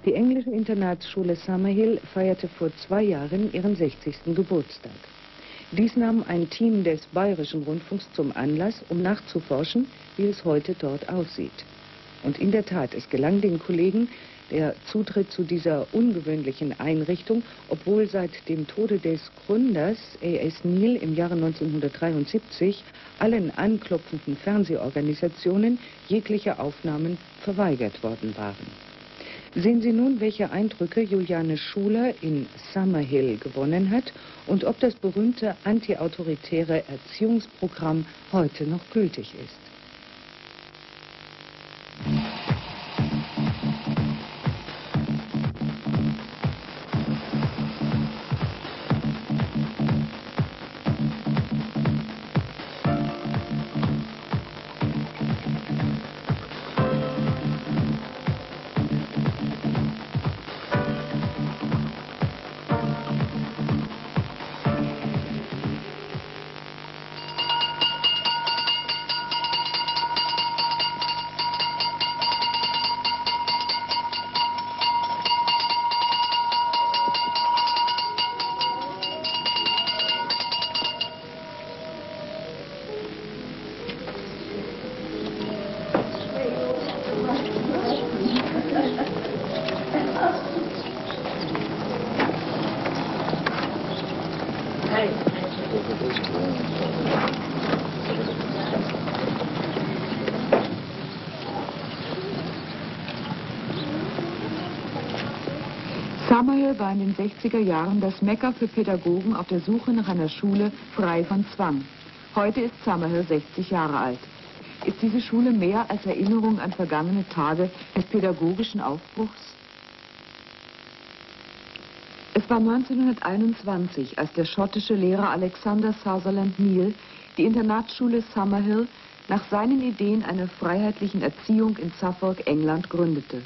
Die englische Internatsschule Summerhill feierte vor 2 Jahren ihren 60. Geburtstag. Dies nahm ein Team des Bayerischen Rundfunks zum Anlass, um nachzuforschen, wie es heute dort aussieht. Und in der Tat, es gelang den Kollegen der Zutritt zu dieser ungewöhnlichen Einrichtung, obwohl seit dem Tode des Gründers A.S. Neal im Jahre 1973 allen anklopfenden Fernsehorganisationen jegliche Aufnahmen verweigert worden waren. Sehen Sie nun, welche Eindrücke Juliane Schuler in Summerhill gewonnen hat und ob das berühmte antiautoritäre Erziehungsprogramm heute noch gültig ist. Summerhill war in den 60er Jahren das Mekka für Pädagogen auf der Suche nach einer Schule frei von Zwang. Heute ist Summerhill 60 Jahre alt. Ist diese Schule mehr als Erinnerung an vergangene Tage des pädagogischen Aufbruchs? Es war 1921, als der schottische Lehrer Alexander Sutherland Neal die Internatsschule Summerhill nach seinen Ideen einer freiheitlichen Erziehung in Suffolk, England, gründete.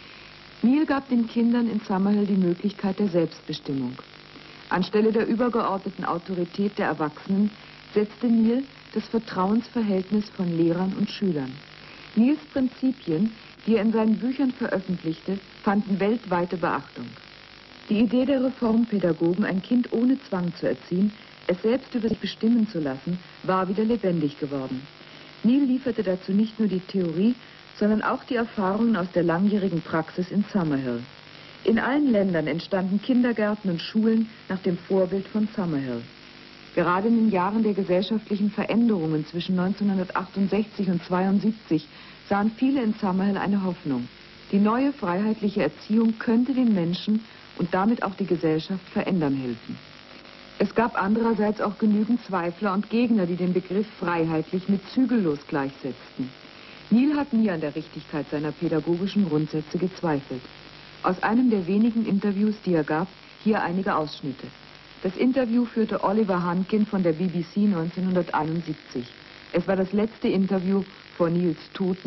Neal gab den Kindern in Summerhill die Möglichkeit der Selbstbestimmung. Anstelle der übergeordneten Autorität der Erwachsenen setzte Neal das Vertrauensverhältnis von Lehrern und Schülern. Neals Prinzipien, die er in seinen Büchern veröffentlichte, fanden weltweite Beachtung. Die Idee der Reformpädagogen, ein Kind ohne Zwang zu erziehen, es selbst über sich bestimmen zu lassen, war wieder lebendig geworden. Neal lieferte dazu nicht nur die Theorie, sondern auch die Erfahrungen aus der langjährigen Praxis in Summerhill. In allen Ländern entstanden Kindergärten und Schulen nach dem Vorbild von Summerhill. Gerade in den Jahren der gesellschaftlichen Veränderungen zwischen 1968 und 1972 sahen viele in Summerhill eine Hoffnung. Die neue freiheitliche Erziehung könnte den Menschen und damit auch die Gesellschaft verändern helfen. Es gab andererseits auch genügend Zweifler und Gegner, die den Begriff freiheitlich mit zügellos gleichsetzten. Neal hat nie an der Richtigkeit seiner pädagogischen Grundsätze gezweifelt. Aus einem der wenigen Interviews, die er gab, hier einige Ausschnitte. Das Interview führte Oliver Hankin von der BBC 1971. Es war das letzte Interview vor Neals Tod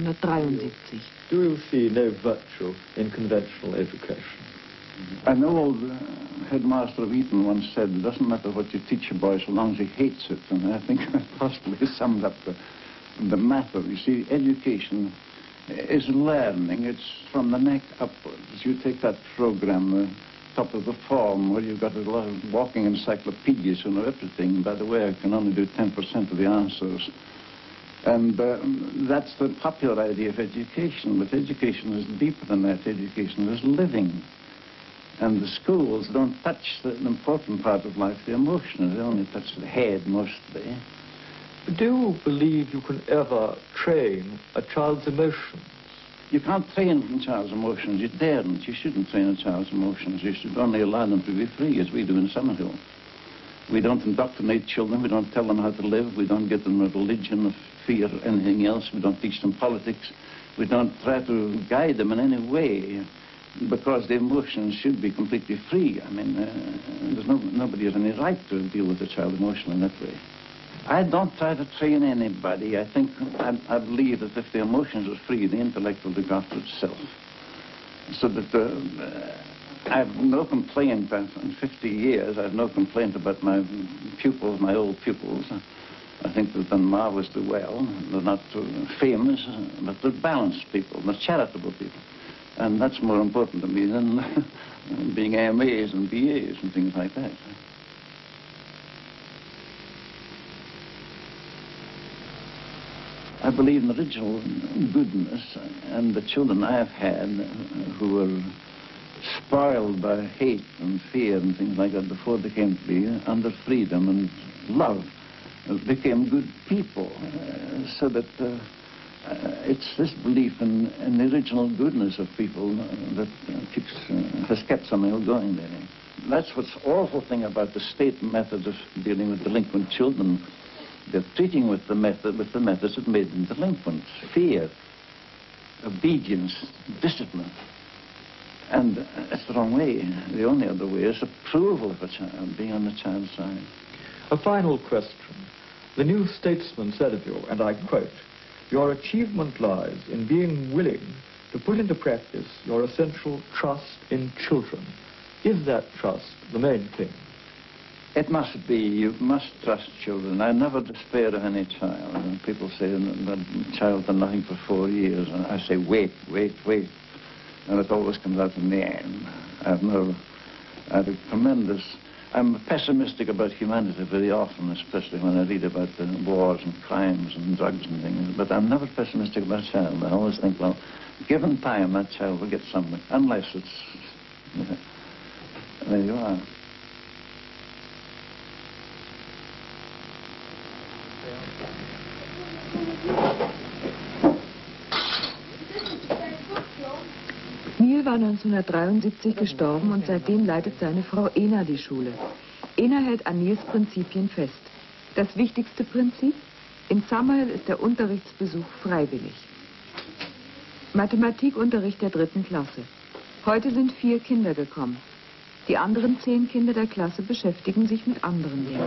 1973. Do you see no virtue in conventional education? An old headmaster of Eton once said, it doesn't matter what you teach a boy so long as he hates it. And I think that possibly summed up the matter. You see, education is learning. It's from the neck upwards. You take that program, top of the form, where you've got a lot of walking encyclopedias who know everything. By the way, I can only do 10% of the answers. And that's the popular idea of education. But education is deeper than that. Education is living. And the schools don't touch the important part of life, the emotions. They only touch the head mostly. Do you believe you can ever train a child's emotions? You can't train a child's emotions. You daren't. You shouldn't train a child's emotions. You should only allow them to be free, as we do in Summerhill. We don't indoctrinate children. We don't tell them how to live. We don't give them a religion of fear or anything else. We don't teach them politics. We don't try to guide them in any way, because the emotions should be completely free. I mean, nobody has any right to deal with a child emotionally in that way. I don't try to train anybody. I believe that if the emotions are free, the intellect will look after itself. So that I have no complaint. In 50 years, I have no complaint about my pupils, my old pupils. I think they've done marvelously well. They're not famous, but they're balanced people. They're charitable people. And that's more important to me than being MAs and BAs and things like that. I believe in original goodness, and the children I've had who were spoiled by hate and fear and things like that before they came to be under freedom and love became good people, so that it's this belief in the original goodness of people that has kept something going there. That's what's awful thing about the state method of dealing with delinquent children. They're treating with the methods that made them delinquent. Fear, obedience, discipline. And that's the wrong way. The only other way is approval of a child, being on the child's side. A final question. The New Statesman said of you, and I quote, "Your achievement lies in being willing to put into practice your essential trust in children." Is that trust the main thing? It must be. You must trust children. I never despair of any child. And people say that child done nothing for 4 years. And I say, wait, wait, wait. And it always comes out in the end. I'm pessimistic about humanity very often, especially when I read about the wars and crimes and drugs and things. But I'm never pessimistic about a child. I always think, well, given time, that child will get something. Unless it's... There you are. Neil war 1973 gestorben und seitdem leitet seine Frau Ena die Schule. Ena hält an Nils Prinzipien fest. Das wichtigste Prinzip? In Summerhill ist der Unterrichtsbesuch freiwillig. Mathematikunterricht der 3. Klasse. Heute sind 4 Kinder gekommen. Die anderen 10 Kinder der Klasse beschäftigen sich mit anderen Dingen.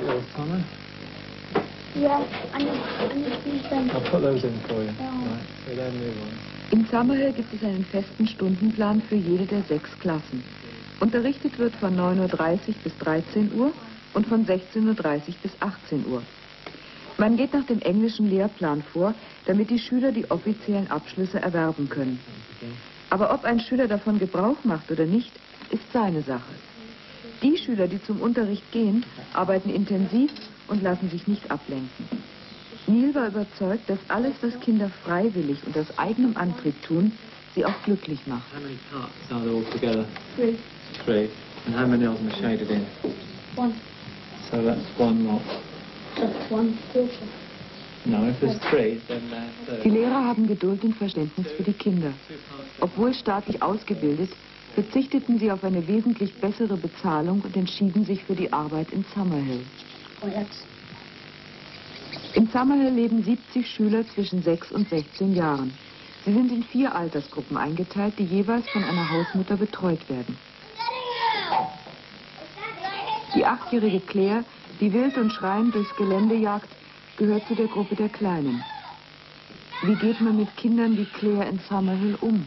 Yeah, I'll put those in for you. Right, so then move on. In Summerhill gibt es einen festen Stundenplan für jede der 6 Klassen. Unterrichtet wird von 9:30 Uhr bis 13 Uhr und von 16:30 Uhr bis 18 Uhr. Man geht nach dem englischen Lehrplan vor, damit die Schüler die offiziellen Abschlüsse erwerben können. Aber ob ein Schüler davon Gebrauch macht oder nicht, ist seine Sache. Die Schüler, die zum Unterricht gehen, arbeiten intensiv und lassen sich nicht ablenken. Neil war überzeugt, dass alles, was Kinder freiwillig und aus eigenem Antrieb tun, sie auch glücklich macht. How many parts are there altogether? 3. 3. And how many of them are shaded in? 1. So that's one lot. Just 1 quarter. No, if there's 3, then Die Lehrer haben Geduld und Verständnis für die Kinder. Obwohl staatlich ausgebildet, verzichteten sie auf eine wesentlich bessere Bezahlung und entschieden sich für die Arbeit in Summerhill. Oh, jetzt. In Summerhill leben 70 Schüler zwischen 6 und 16 Jahren. Sie sind in 4 Altersgruppen eingeteilt, die jeweils von einer Hausmutter betreut werden. Die 8-jährige Claire, die wild und schreiend durchs Gelände jagt, gehört zu der Gruppe der Kleinen. Wie geht man mit Kindern wie Claire in Summerhill um?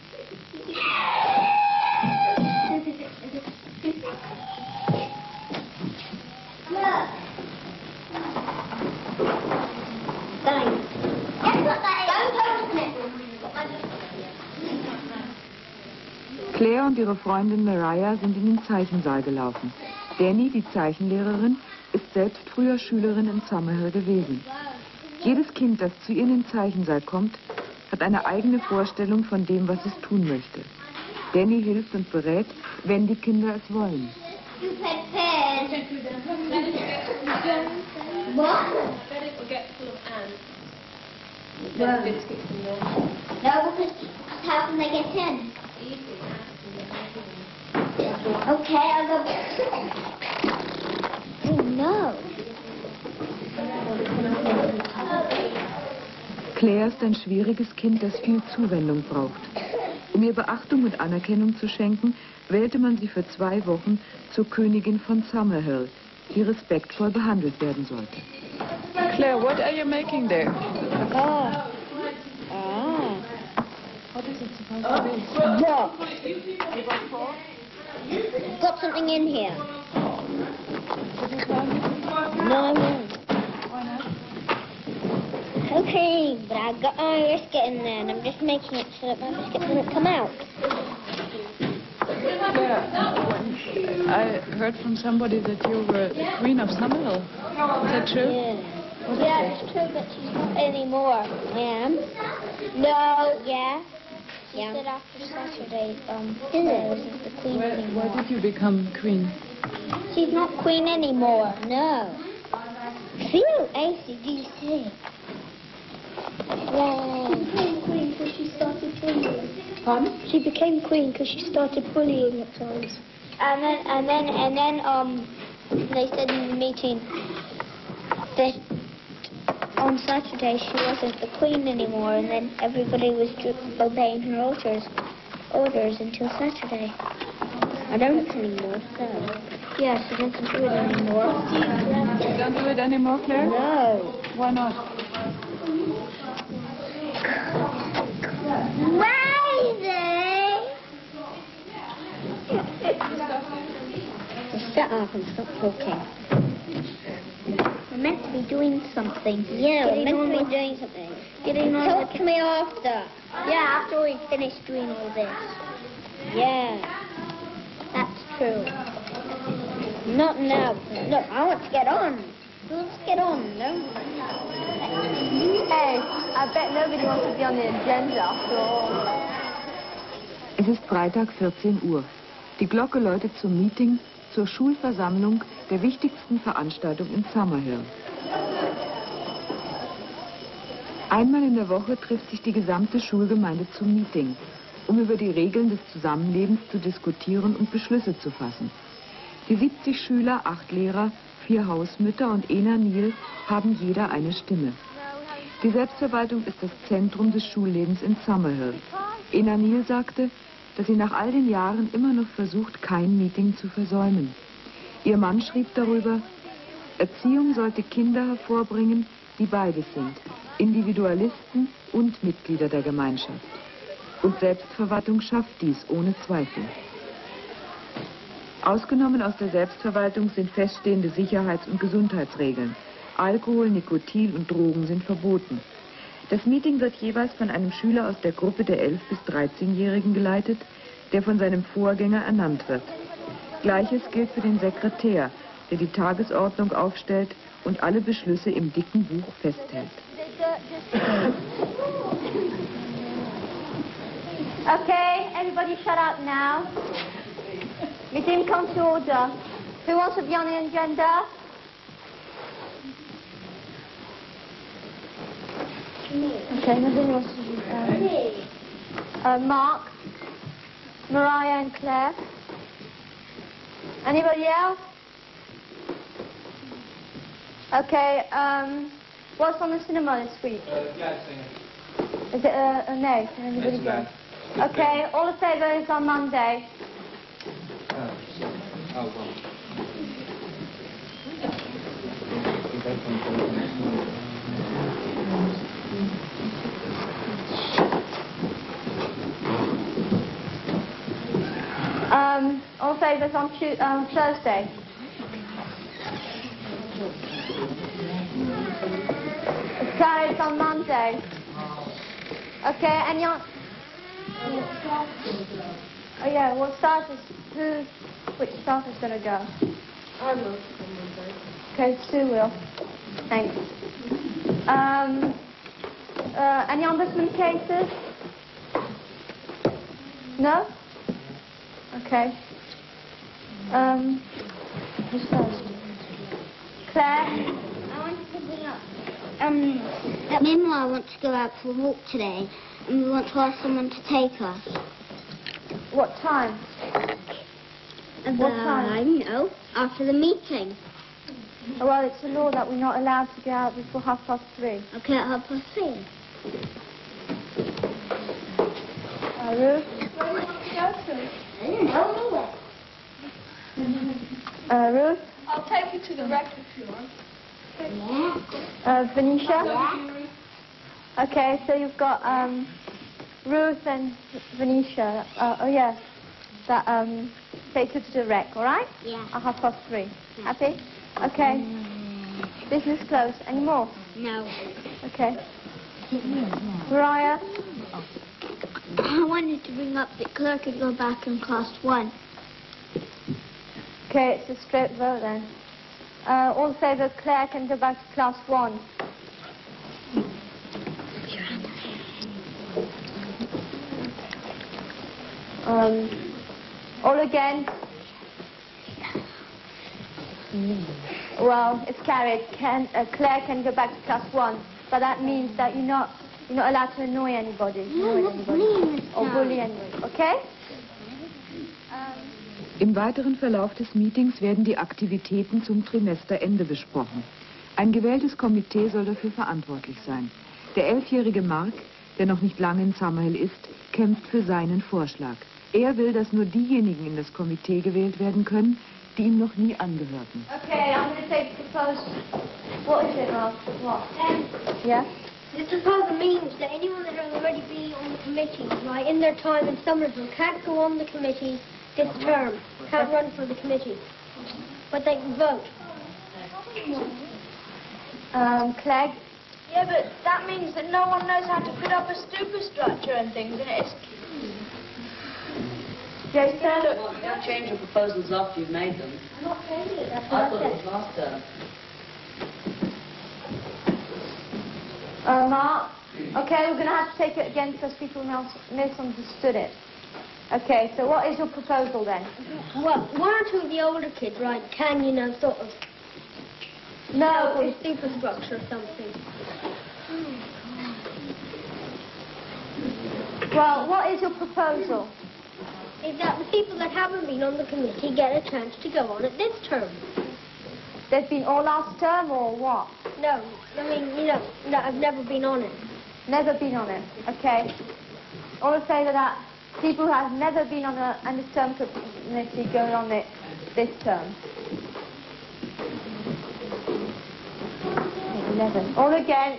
Claire und ihre Freundin Mariah sind in den Zeichensaal gelaufen. Danny, die Zeichenlehrerin, ist selbst früher Schülerin in Summerhill gewesen. Jedes Kind, das zu ihr in den Zeichensaal kommt, hat eine eigene Vorstellung von dem, was es tun möchte. Danny hilft und berät, wenn die Kinder es wollen. No, because how can they get in? Okay, I'll go. Oh no. Claire ist ein schwieriges Kind, das viel Zuwendung braucht. Um ihr Beachtung und Anerkennung zu schenken, wählte man sie für 2 Wochen zur Königin von Summerhill, die respektvoll behandelt werden sollte. Claire, what are you making there? Oh. What is it supposed to be? What? Got something in here. No, I won't. Why not? Okay, but I got my biscuit in there and I'm just making it so that my biscuit doesn't come out. Claire, I heard from somebody that you were the Queen of Summerhill. Is that true? Yeah, it's true, but she's not anymore. I am. No, yeah. She said after Saturday, Claire isn't the queen anymore. Why did you become queen? She's not queen anymore. No. Feel AC/DC. Yay. She became queen because she started bullying. Pardon? She became queen because she started bullying at times. And then they said in the meeting that on Saturday she wasn't the queen anymore, and then everybody was obeying her orders until Saturday. I don't anymore, so. Yes, I don't do it anymore. You don't do it anymore, Claire? No. Why not? Shut up and stop talking. We're meant to be doing something. Yeah, we're meant to be doing something. Talk to me after. Yeah, after we finish doing all this. Yeah, that's true. Not now. Look, I want to get on. Who wants to get on? No? Hey, I bet nobody wants to be on the agenda after all. Es ist Freitag 14 Uhr. Die Glocke läutet zum Meeting, zur Schulversammlung der wichtigsten Veranstaltung in Summerhill. Einmal in der Woche trifft sich die gesamte Schulgemeinde zum Meeting, um über die Regeln des Zusammenlebens zu diskutieren und Beschlüsse zu fassen. Die 70 Schüler, 8 Lehrer, 4 Hausmütter und Ena Neal haben jeder eine Stimme. Die Selbstverwaltung ist das Zentrum des Schullebens in Summerhill. Ena Neal sagte, dass sie nach all den Jahren immer noch versucht, kein Meeting zu versäumen. Ihr Mann schrieb darüber, Erziehung sollte Kinder hervorbringen, die beides sind, Individualisten und Mitglieder der Gemeinschaft. Und Selbstverwaltung schafft dies ohne Zweifel. Ausgenommen aus der Selbstverwaltung sind feststehende Sicherheits- und Gesundheitsregeln. Alkohol, Nikotin und Drogen sind verboten. Das Meeting wird jeweils von einem Schüler aus der Gruppe der 11- bis 13-Jährigen geleitet, der von seinem Vorgänger ernannt wird. Gleiches gilt für den Sekretär, der die Tagesordnung aufstellt und alle Beschlüsse im dicken Buch festhält. Okay, everybody shut up now. Meeting comes to order. Who wants to be on the agenda? Okay, nobody wants to be Mark, Mariah and Claire. Anybody else? Okay, what's on the cinema this week? Is it a no? Can anybody go? Okay, all the favour is on Monday. All favours on Thursday. Saturdays on Monday. Okay, and you're... Oh yeah, what staff is... Which staff is going to go? I will. Okay, Sue will. Thanks. Any ombudsman cases? No? Okay. Who's first? Claire? I want to bring up. Me and I want to go out for a walk today, and we want to ask someone to take us. What time? What time? I don't know. After the meeting. Well, it's a law that we're not allowed to go out before 3:30. Okay, at 3:30. Ruth? I don't know. Ruth? I'll take you to the rec if you want. Yeah. Venetia? Yeah. Okay, so you've got Ruth and Venetia. Oh yeah, that take you to the rec, all right? Yeah. At 3:30. Happy? Okay. Business closed. Any more? No. Okay. Mariah? I wanted to bring up that Claire could go back in class 1 Okay, it's a straight vote then. All in favour, Claire can go back to class 1. All against? Well, it's carried. Claire can go back to class 1, but that means that you're not allowed to annoy anybody. Or bully anybody, okay? Im weiteren Verlauf des Meetings werden die Aktivitäten zum Trimesterende besprochen. Ein gewähltes Komitee soll dafür verantwortlich sein. Der 11-jährige Mark, der noch nicht lange in Summerhill ist, kämpft für seinen Vorschlag. Er will, dass nur diejenigen in das Komitee gewählt werden können, die ihm noch nie angehörten. Okay, I'm going to take the proposal. What is it, Mark? What? Yeah? This proposal means that anyone that has already been on the committee, like in their time in Somerville, can't go on the committee this term, can't run for the committee, but they can vote. Clegg? Yeah, but that means that no one knows how to put up a superstructure and things, and it's... Yes, sir? Don't change your proposals after you've made them. I'm not changing it, that's I what thought I it was said. last term. Mark? Okay, we're going to have to take it again because people misunderstood it. Okay, so what is your proposal then? Well, one or two of the older kids, right, can, sort of... No, or superstructure or something. Well, what is your proposal? Is that the people that haven't been on the committee get a chance to go on it this term. They've been all last term or what? No, I mean, no, I've never been on it. Never been on it, okay. All in favour that people who have never been on a term committee go on it this term. 11. All against?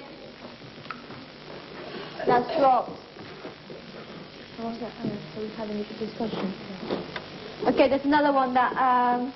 That's dropped. So we've had a discussion. Okay, there's another one that...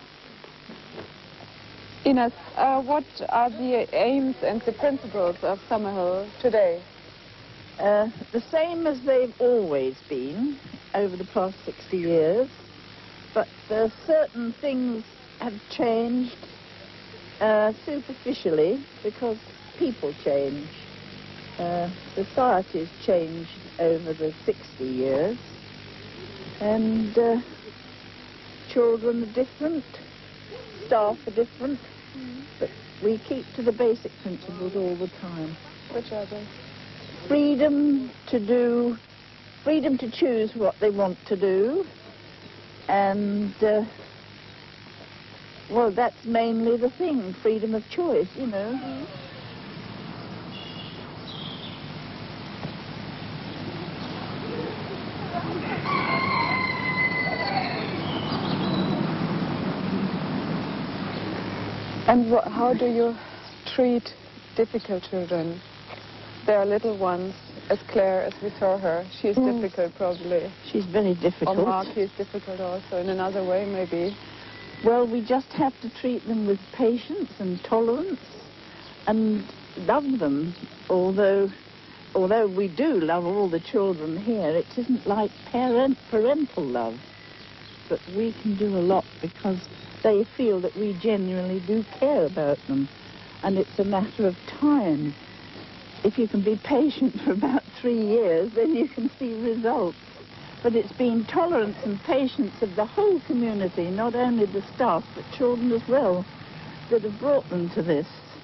Ines, what are the aims and the principles of Summerhill today? The same as they've always been over the past 60 years, but certain things have changed superficially because people change. Society's changed over the 60 years, and children are different, staff are different, but we keep to the basic principles all the time. Which are they? Freedom to choose what they want to do, and well, that's mainly the thing, freedom of choice, And how do you treat difficult children? They are little ones, as Claire, as we saw her. She's difficult, probably. She's very difficult. Or Mark, he's difficult also, in another way, maybe. Well, we just have to treat them with patience and tolerance and love them. Although we do love all the children here, it isn't like parental love. But we can do a lot because they feel that we genuinely do care about them. And it's a matter of time. If you can be patient for about 3 years, then you can see results. But it's been tolerance and patience of the whole community, not only the staff, but children as well, that have brought them to this.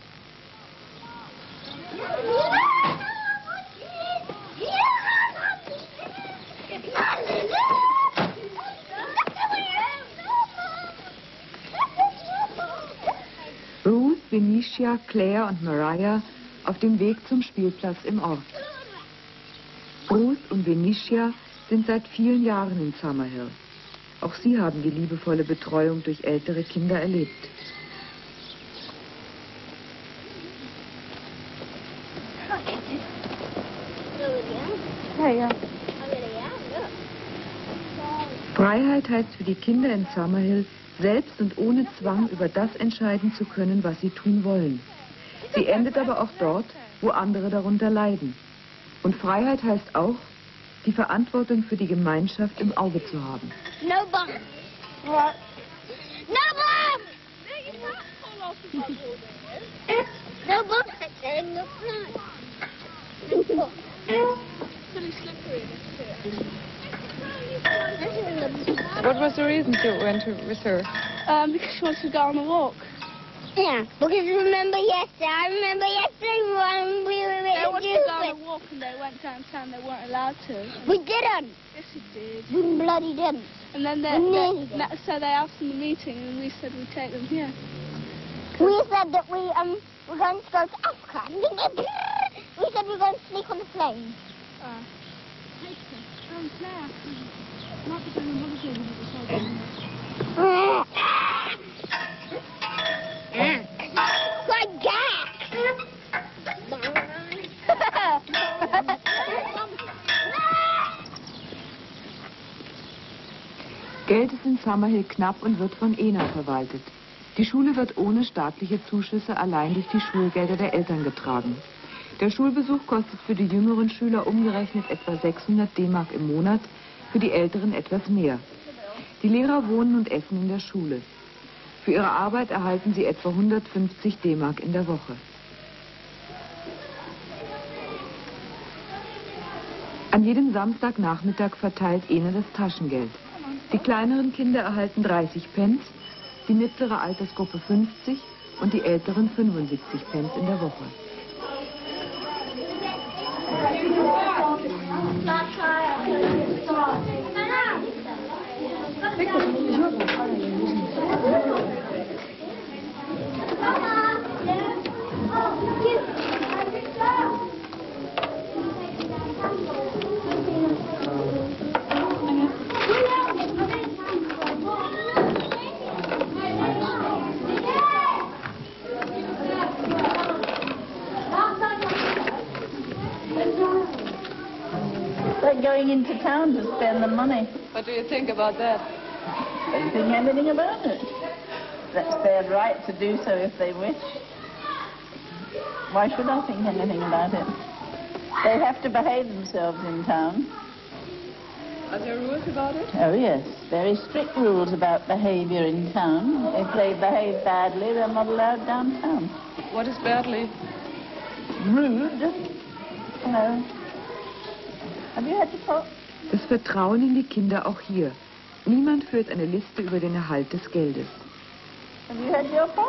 Ruth, Venetia, Claire und Mariah auf dem Weg zum Spielplatz im Ort. Ruth und Venetia sind seit vielen Jahren in Summerhill. Auch sie haben die liebevolle Betreuung durch ältere Kinder erlebt. Freiheit heißt für die Kinder in Summerhill, selbst und ohne Zwang über das entscheiden zu können, was sie tun wollen. Sie endet aber auch dort, wo andere darunter leiden. Und Freiheit heißt auch, die Verantwortung für die Gemeinschaft im Auge zu haben. No button. What? No book! You can't fall off the book. No book in the front. It's really slippery. What was the reason you went with her? Because she wants to go on a walk. Yeah, because remember yesterday, I remember yesterday when we were They wanted to go on a stupid. walk and they went downtown. They weren't allowed to. We didn't. Yes, we did. We bloody didn't. And then so they asked in the meeting, and we said we'd take them here. We said that we're going to go to Africa. We said we're going to sneak on the plane. Like Jack. Geld ist in Summerhill knapp und wird von ENA verwaltet. Die Schule wird ohne staatliche Zuschüsse allein durch die Schulgelder der Eltern getragen. Der Schulbesuch kostet für die jüngeren Schüler umgerechnet etwa 600 D-Mark im Monat, für die Älteren etwas mehr. Die Lehrer wohnen und essen in der Schule. Für ihre Arbeit erhalten sie etwa 150 D-Mark in der Woche. An jedem Samstagnachmittag verteilt ENA das Taschengeld. Die kleineren Kinder erhalten 30 Pence, die mittlere Altersgruppe 50 und die älteren 75 Pence in der Woche. They're going into town to spend the money. What do you think about that? Don't think anything about it. That's their right to do so if they wish. Why should I think anything about it? They have to behave themselves in town. Are there rules about it? Oh yes, very strict rules about behavior in town. If they behave badly, they're not allowed downtown. What is badly? Rude. No. Have you had to talk? Das Vertrauen in die Kinder auch hier. Niemand führt eine Liste über den Erhalt des Geldes. Have you had your talk?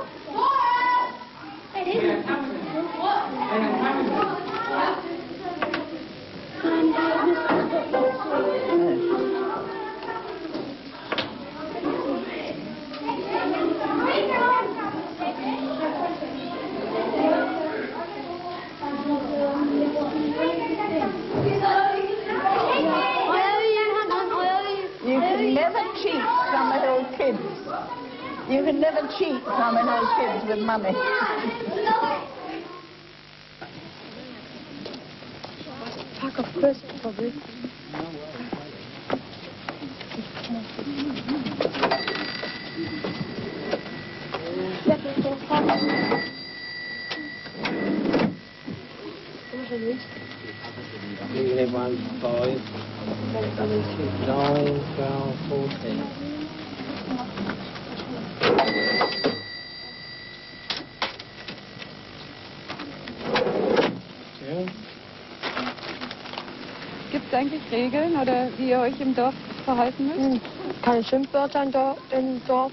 You can never cheat Summerhill kids. You can never cheat Summerhill kids with money. Pack of crisps, probably. Negative 1, 5, 9, 12, 14. Gibt es eigentlich Regeln oder wie ihr euch im Dorf verhalten müsst? Keine Schimpfwörter im Dorf.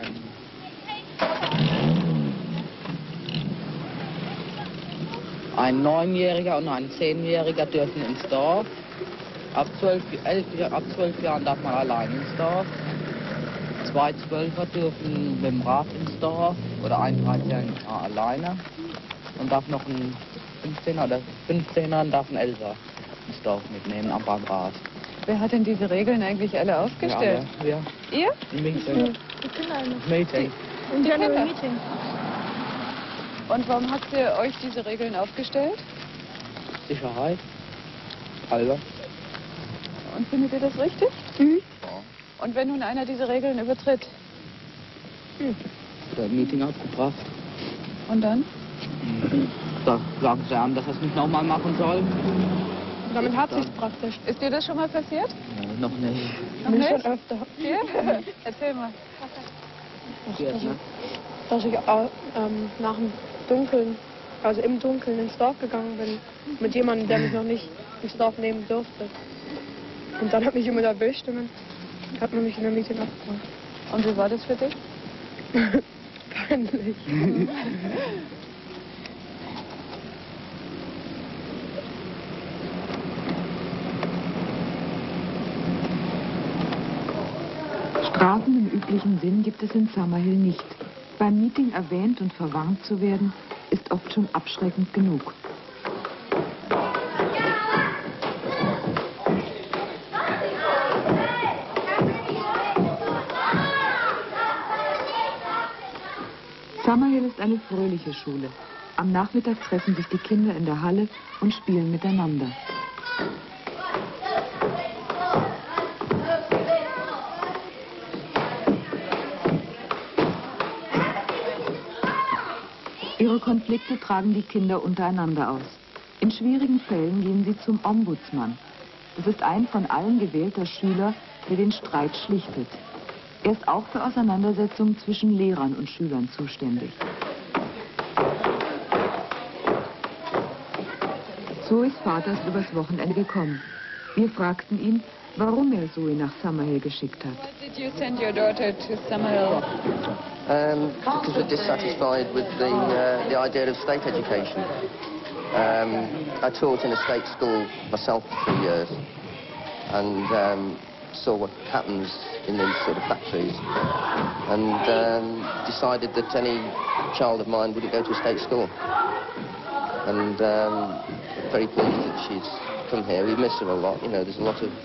Ein 9-Jähriger und ein 10-Jähriger dürfen ins Dorf. Ab 12 Jahren darf man allein ins Dorf. 2 12er dürfen mit dem Rad ins Dorf oder ein 13er alleine. Und darf noch ein 15er oder 15er darf ein 11er ins Dorf mitnehmen am Rad. Wer hat denn diese Regeln eigentlich alle aufgestellt? Ja. Ihr? Ein Meeting. Die Kinder eigentlich. Meeting. Ein General Kinder. Meeting. Und warum habt ihr euch diese Regeln aufgestellt? Sicherheit. Halber. Und findet ihr das richtig? Mhm. Und wenn nun einer diese Regeln übertritt? Oder ein Meeting abgebracht. Und dann? Da sagen sie an, dass er es nicht nochmal machen soll. Damit hat sich's praktisch. Ist dir das schon mal passiert? Noch nicht. Noch Mir nicht? schon öfter. Dir? Erzähl mal. Dass ich nach dem Dunkeln, also im Dunkeln ins Dorf gegangen bin, mit jemandem, der mich noch nicht ins Dorf nehmen durfte. Und dann hat mich jemand erwischt und dann hat man mich in der Miete abgebracht. Und wie war das für dich? Peinlich. Strafen im üblichen Sinn gibt es in Summerhill nicht. Beim Meeting erwähnt und verwarnt zu werden, ist oft schon abschreckend genug. Summerhill ist eine fröhliche Schule. Am Nachmittag treffen sich die Kinder in der Halle und spielen miteinander. Ihre Konflikte tragen die Kinder untereinander aus. In schwierigen Fällen gehen sie zum Ombudsmann. Das ist ein von allen gewählter Schüler, der den Streit schlichtet. Er ist auch für Auseinandersetzungen zwischen Lehrern und Schülern zuständig. So ist Vaters übers Wochenende gekommen. Wir fragten ihn, warum er Zoe nach Summerhill geschickt hat. Why did you send your daughter to Summerhill? Because we're dissatisfied with the idea of state education. I taught in a state school myself for 3 years and saw what happens in these sort of factories and decided that any child of mine wouldn't go to a state school. And very pleased that she's come here. We miss her a lot. You know, there's a lot of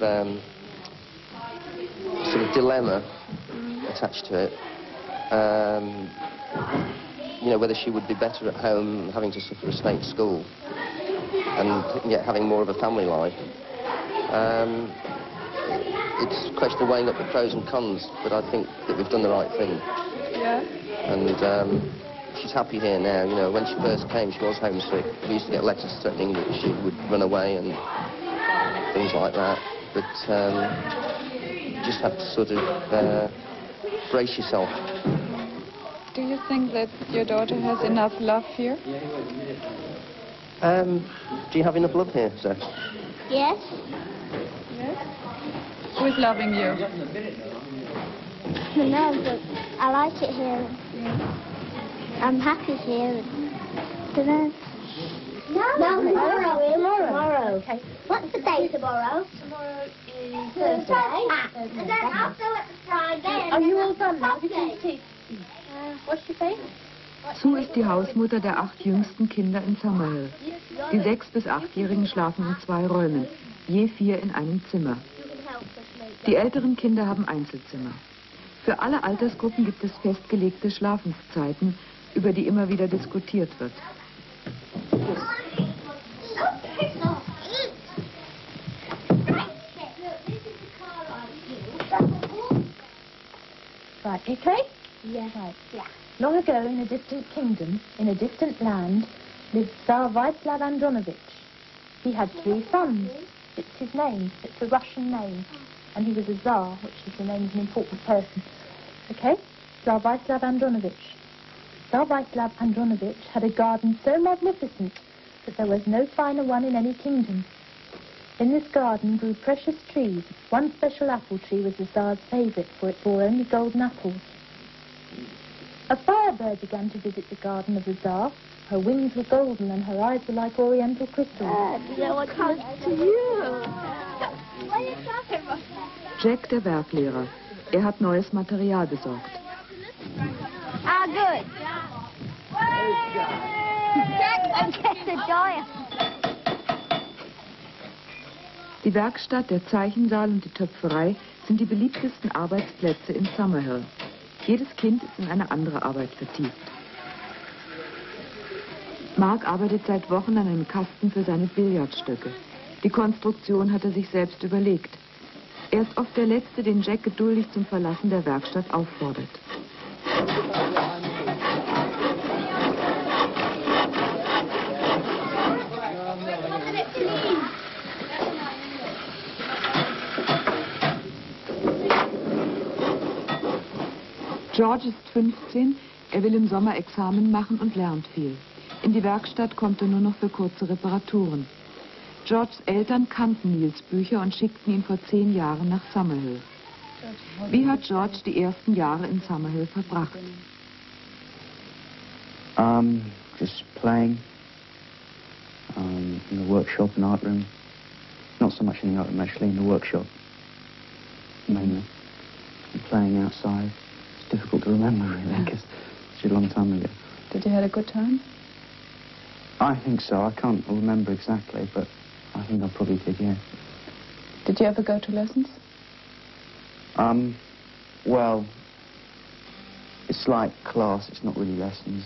sort of dilemma attached to it. You know, whether she would be better at home having to suffer a state school and yet having more of a family life. It's a question of weighing up the pros and cons, but I think that we've done the right thing. Yeah. And she's happy here now. You know, when she first came, she was homesick. We used to get letters threatening that she would run away and things like that. But you just have to sort of brace yourself. Do you think that your daughter has enough love here? Do you have enough love here, sir? Yes. Yes. Who is loving you? No, but I like it here. I'm happy here. Don't know. No, tomorrow. Okay. What's the day tomorrow? Tomorrow is Thursday. And then after it's Friday. Are you all done now? What's your face? Sue ist die Hausmutter der 8 jüngsten Kinder in Summerhill. Die 6- bis 8-Jährigen schlafen in 2 Räumen, je 4 in einem Zimmer. Die älteren Kinder haben Einzelzimmer. Für alle Altersgruppen gibt es festgelegte Schlafenszeiten, über die immer wieder diskutiert wird. Right, okay? Yeah. Right. Yeah. Long ago, in a distant kingdom, in a distant land, lived Tsar Václav Andronovich. He had 3 sons. It's his name. It's a Russian name. And he was a Tsar, which is the name of an important person. Okay? Tsar Václav Andronovich. Tsar Václav Andronovich had a garden so magnificent that there was no finer one in any kingdom. In this garden grew precious trees. One special apple tree was the Tsar's favourite, for it bore only golden apples. A firebird began to visit the garden of the Tsar. Her wings were golden and her eyes were like oriental crystals. What comes to you? Jack, der Werklehrer. Er hat neues Material besorgt. Ah, good. Jack, the giant. Die Werkstatt, der Zeichensaal und die Töpferei sind die beliebtesten Arbeitsplätze in Summerhill. Jedes Kind ist in eine andere Arbeit vertieft. Mark arbeitet seit Wochen an einem Kasten für seine Billardstöcke. Die Konstruktion hat er sich selbst überlegt. Er ist oft der Letzte, den Jack geduldig zum Verlassen der Werkstatt auffordert. George ist 15, er will im Sommer Examen machen und lernt viel. In die Werkstatt kommt er nur noch für kurze Reparaturen. Georges Eltern kannten Niels Bücher und schickten ihn vor 10 Jahren nach Summerhill. Wie hat George die ersten Jahre in Summerhill verbracht? Just playing in the workshop and art room. Not so much in the art room, actually, in the workshop, mainly. And playing outside. It's difficult to remember, really, because it's a long time ago. Did you have a good time? I think so. I can't remember exactly, but I think I probably did, yeah. Did you ever go to lessons? Well, it's like class, it's not really lessons.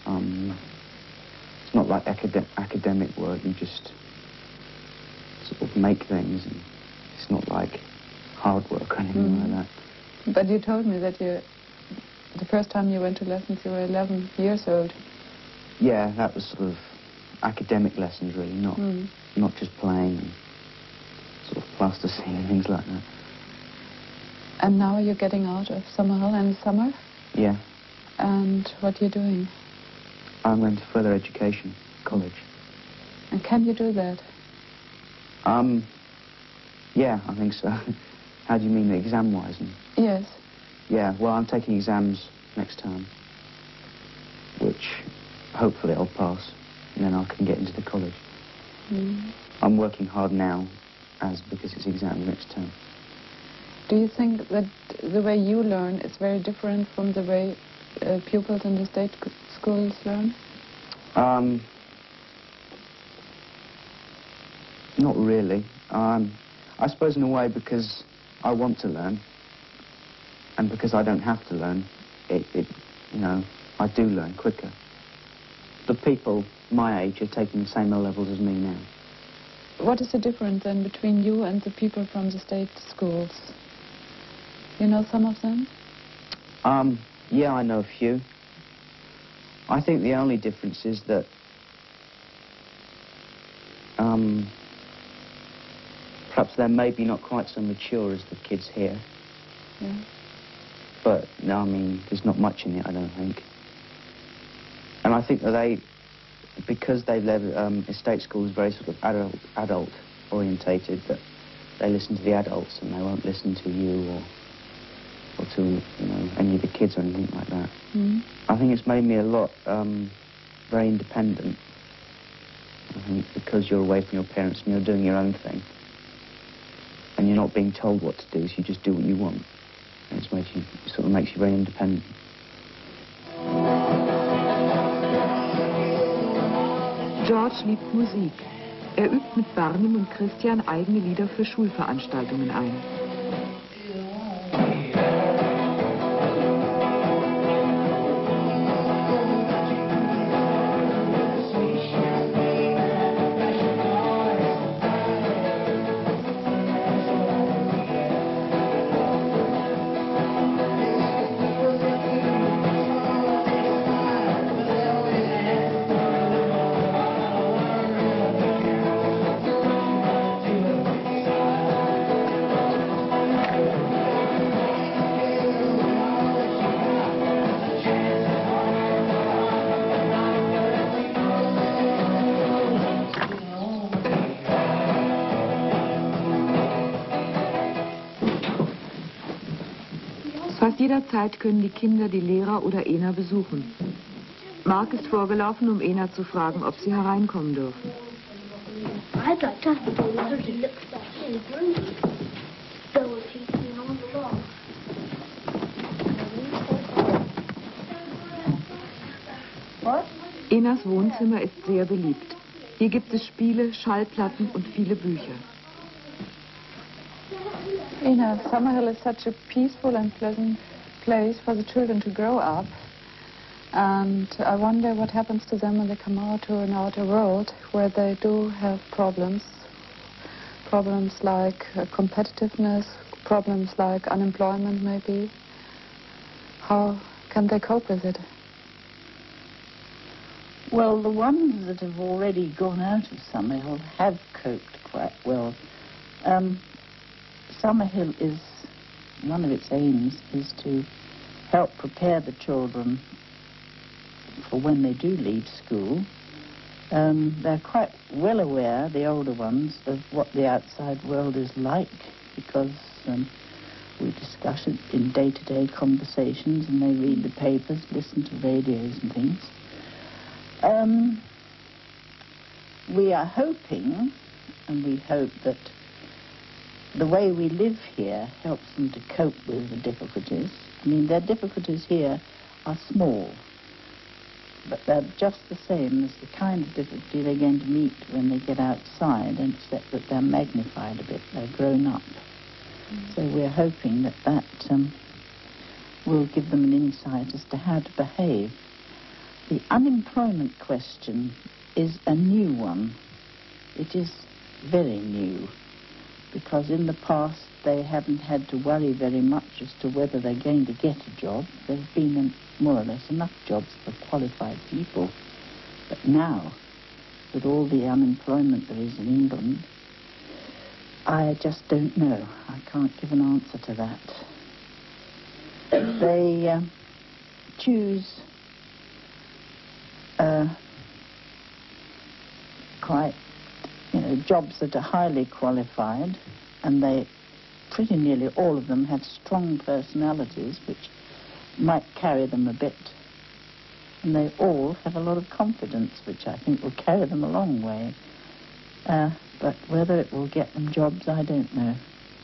It's not like academic work, you just sort of make things, and it's not like hard work or anything like that. But you told me that the first time you went to lessons, you were 11 years old. Yeah, that was sort of academic lessons, really, not just playing and sort of plasticine and things like that. And now you're getting out of Summerhill in the summer? Yeah. And what are you doing? I'm going to further education, college. And can you do that? Yeah, I think so. How do you mean, exam-wise? Yes. Yeah, well, I'm taking exams next term, which hopefully I'll pass, and then I can get into the college. I'm working hard now, because it's exams next term. Do you think that the way you learn is very different from the way pupils in the state schools learn? Not really. I suppose in a way because I want to learn, and because I don't have to learn, I do learn quicker. The people my age are taking the same levels as me now. What is the difference then between you and the people from the state schools? You know some of them? Yeah, I know a few. I think the only difference is that perhaps they're maybe not quite so mature as the kids here. Yeah. But, no, I mean, there's not much in it, I don't think. And I think that because they live, estate school is very sort of adult-orientated, that they listen to the adults and they won't listen to you or to, any of the kids or anything like that. I think it's made me a lot, very independent. I think because you're away from your parents and you're doing your own thing, and you're not being told what to do, so you just do what you want. And it sort of makes you very independent. George liebt Musik. Er übt mit Barnim und Christian eigene Lieder für Schulveranstaltungen ein. Fast jederzeit können die Kinder die Lehrer oder Ena besuchen. Mark ist vorgelaufen, um Ena zu fragen, ob sie hereinkommen dürfen. I'd like to have the ball that it looks like in the room. There were people on the floor. What? Enas Wohnzimmer ist sehr beliebt. Hier gibt es Spiele, Schallplatten und viele Bücher. Ena, Summerhill is such a peaceful and pleasant place for the children to grow up. And I wonder what happens to them when they come out to an outer world where they do have problems. Problems like competitiveness, problems like unemployment maybe. How can they cope with it? Well, the ones that have already gone out of Summerhill have coped quite well. Summerhill is, one of its aims is to help prepare the children for when they do leave school. They're quite well aware, the older ones, of what the outside world is like, because we discuss it in day-to-day conversations, and they read the papers, listen to radios and things. We are hoping, and we hope that the way we live here helps them to cope with the difficulties. I mean, their difficulties here are small, but they're just the same as the kind of difficulty they're going to meet when they get outside, except that they're magnified a bit, they're grown up. So we're hoping that that will give them an insight as to how to behave. The unemployment question is a new one. It is very new, because in the past they haven't had to worry very much as to whether they're going to get a job. There's been more or less enough jobs for qualified people. But now, with all the unemployment there is in England, I just don't know. I can't give an answer to that. They choose quite, jobs that are highly qualified, and they, pretty nearly all of them, have strong personalities which might carry them a bit. And they all have a lot of confidence, which I think will carry them a long way. But whether it will get them jobs, I don't know.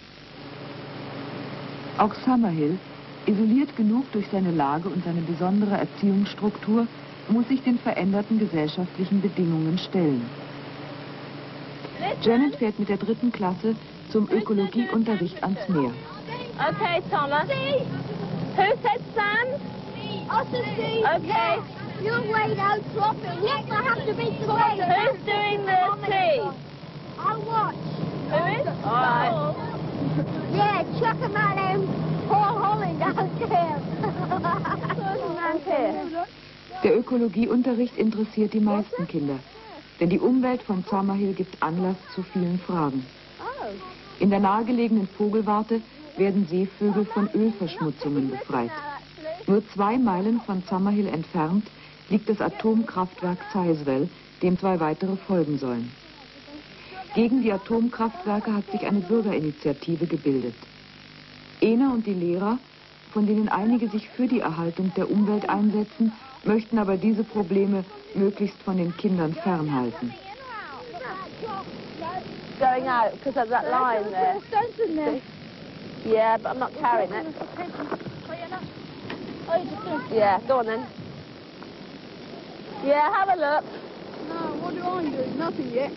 Auch Summerhill, isoliert genug durch seine Lage und seine besondere Erziehungsstruktur, muss sich den veränderten gesellschaftlichen Bedingungen stellen. Janet fährt mit der 3. Klasse zum Ökologieunterricht ans Meer. Okay, Thomas. Who said sand? Okay. You're way out dropping. Yes, I have to be quiet. Who's doing the tea? I'll watch. Who is? All right. Yeah, chuck him out there. Paul Holland downstairs. Der Ökologieunterricht interessiert die meisten Kinder, denn die Umwelt von Summerhill gibt Anlass zu vielen Fragen. In der nahegelegenen Vogelwarte werden Seevögel von Ölverschmutzungen befreit. Nur 2 Meilen von Summerhill entfernt liegt das Atomkraftwerk Sizewell, dem 2 weitere folgen sollen. Gegen die Atomkraftwerke hat sich eine Bürgerinitiative gebildet. Ena und die Lehrer, von denen einige sich für die Erhaltung der Umwelt einsetzen, möchten aber diese Probleme möglichst von den Kindern fernhalten. Going out because of that line there. Yeah, but I'm not carrying it. Yeah, go on then. Yeah, have a look. No, what do I do? Nothing yet.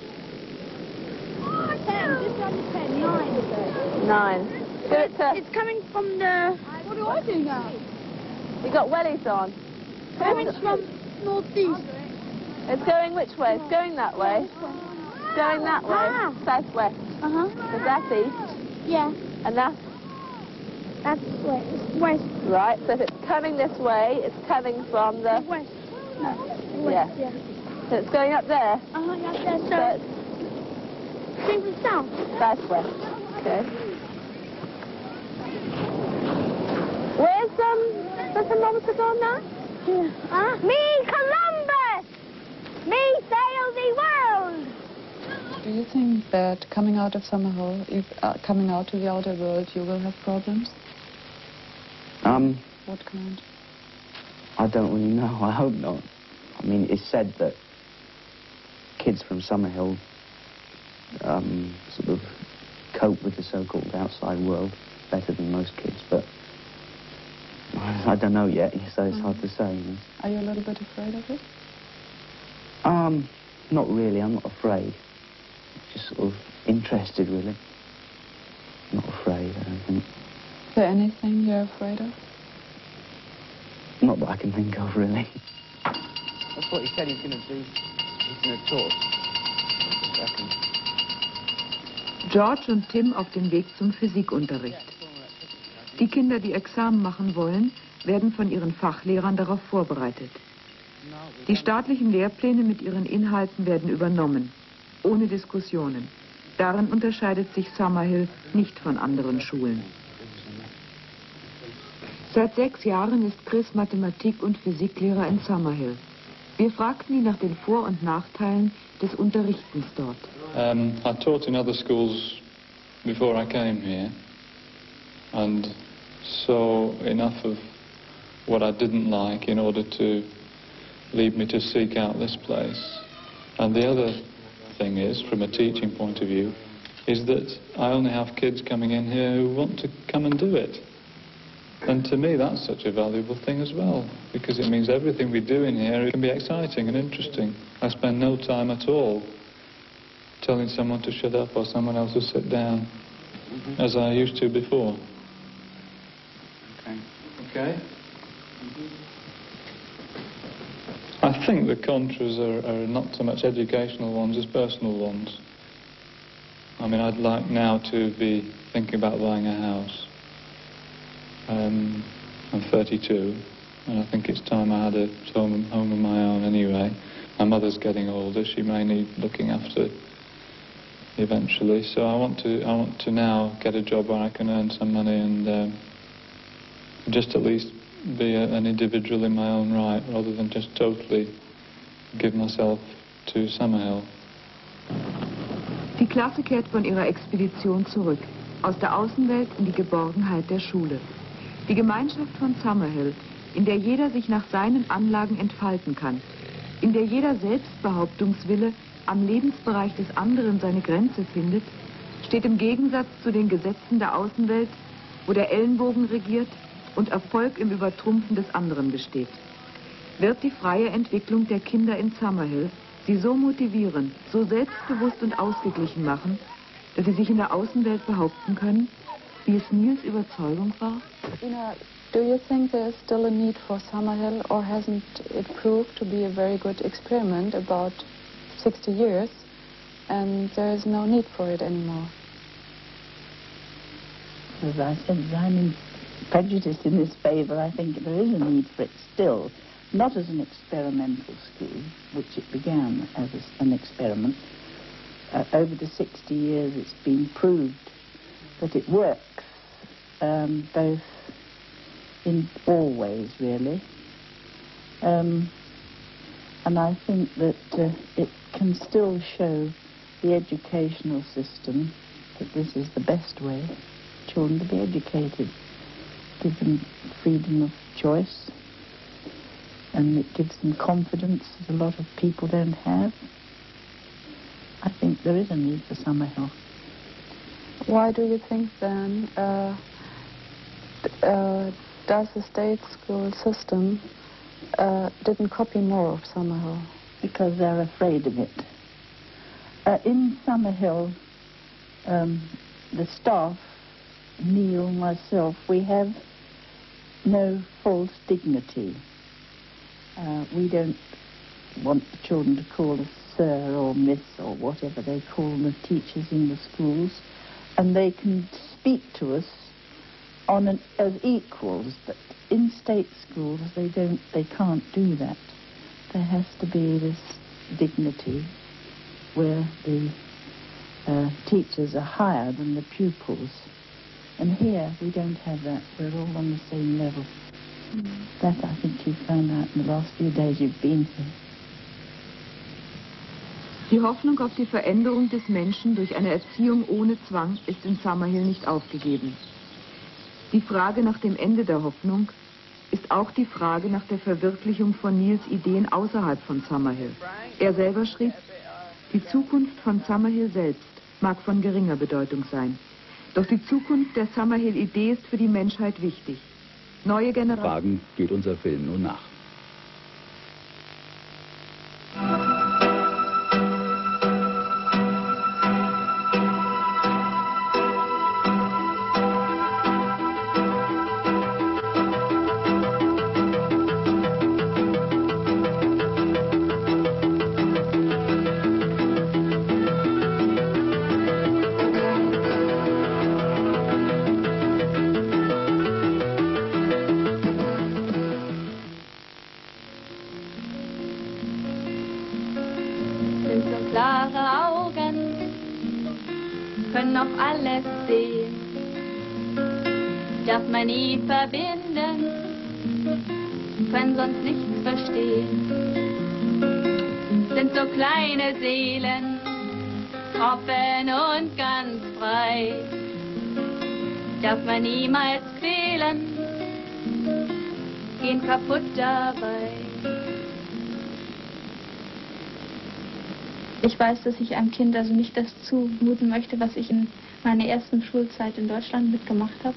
10, just under 10, 9. 9. Do it to... It's coming from the... What do I do now? You got wellies on. Coming from northeast. It's going which way? It's going that way. It's going that way. Southwest. Uh-huh. So that's east. Yeah. And that's west. Right, so if it's coming this way, it's coming from the... West. No. Yeah. West, yeah. So it's going up there? Uh-huh, up there, so... Going from south? Southwest. Okay. Where's the thermometer gone now? Yeah. Me, Columbus! Me, sail the world! Do you think that coming out of Summerhill, coming out to the outer world, you will have problems? What kind? I don't really know. I hope not. I mean, it's said that kids from Summerhill sort of cope with the so-called outside world better than most kids, but I don't know yet, so it's hard to say. You know. Are you a little bit afraid of it? Not really. I'm not afraid. Just sort of interested, really. Not afraid, I don't think. Is there anything you're afraid of? Not that I can think of, really. That's what he said he's going to do. He's going to talk. George und Tim auf dem Weg zum Physikunterricht. Die Kinder, die Examen machen wollen, werden von ihren Fachlehrern darauf vorbereitet. Die staatlichen Lehrpläne mit ihren Inhalten werden übernommen, ohne Diskussionen. Darin unterscheidet sich Summerhill nicht von anderen Schulen. Seit 6 Jahren ist Chris Mathematik- und Physiklehrer in Summerhill. Wir fragten ihn nach den Vor- und Nachteilen des Unterrichtens dort. I taught in other schools before I came here and saw enough of what I didn't like in order to lead me to seek out this place. And the other thing is, from a teaching point of view, is that I only have kids coming in here who want to come and do it. And to me that's such a valuable thing as well, because it means everything we do in here can be exciting and interesting. I spend no time at all telling someone to shut up or someone else to sit down, as I used to before. Okay? I think the contras are not so much educational ones as personal ones. I mean, I'd like now to be thinking about buying a house. I'm 32, and I think it's time I had a home of my own anyway. My mother's getting older, she may need looking after eventually, so I want to now get a job where I can earn some money and just at least be an individual in my own right, rather than just totally give myself to Summerhill. Die Klasse kehrt von ihrer Expedition zurück, aus der Außenwelt in die Geborgenheit der Schule. Die Gemeinschaft von Summerhill, in der jeder sich nach seinen Anlagen entfalten kann, in der jeder Selbstbehauptungswille am Lebensbereich des anderen seine Grenze findet, steht im Gegensatz zu den Gesetzen der Außenwelt, wo der Ellenbogen regiert und Erfolg im Übertrumpfen des anderen besteht. Wird die freie Entwicklung der Kinder in Summerhill sie so motivieren, so selbstbewusst und ausgeglichen machen, dass sie sich in der Außenwelt behaupten können, wie es Nils Überzeugung war? Ina, do you think there is still a need for Summerhill, or hasn't it proved to be a very good experiment about 60 years, and there is no need for it anymore? As I said, I'm prejudiced in this favour. I think there is a need for it still, not as an experimental school, which it began as an experiment. Over the 60 years it's been proved that it works, both in all ways, really. And I think that it can still show the educational system that this is the best way for children to be educated. Give them freedom of choice, and it gives them confidence that a lot of people don't have. I think there is a need for Summerhill. Why do you think then does the state school system didn't copy more of Summerhill? Because they're afraid of it. In Summerhill, the staff, Neil, myself, we have no false dignity. We don't want the children to call us sir or miss or whatever they call the teachers in the schools, and they can speak to us as equals. But in state schools they can't do that. There has to be this dignity where the teachers are higher than the pupils, and here we don't have that. We're all on the same level. That I think you've found out in the last few days you've been here. Die Hoffnung auf die Veränderung des Menschen durch eine Erziehung ohne Zwang ist in Summerhill nicht aufgegeben. Die Frage nach dem Ende der Hoffnung ist auch die Frage nach der Verwirklichung von Nils Ideen außerhalb von Summerhill. Er selber schrieb, die Zukunft von Summerhill selbst mag von geringer Bedeutung sein. Doch die Zukunft der Summerhill-Idee ist für die Menschheit wichtig. Neue Generationen. Fragen geht unser Film nun nach. Können auf alles sehen. darf man nie verbinden, können sonst nichts verstehen. Sind so kleine Seelen, offen und ganz frei, darf man niemals quälen, gehen kaputt dabei. Ich weiß, dass ich einem Kind also nicht das zumuten möchte, was ich in meiner ersten Schulzeit in Deutschland mitgemacht habe.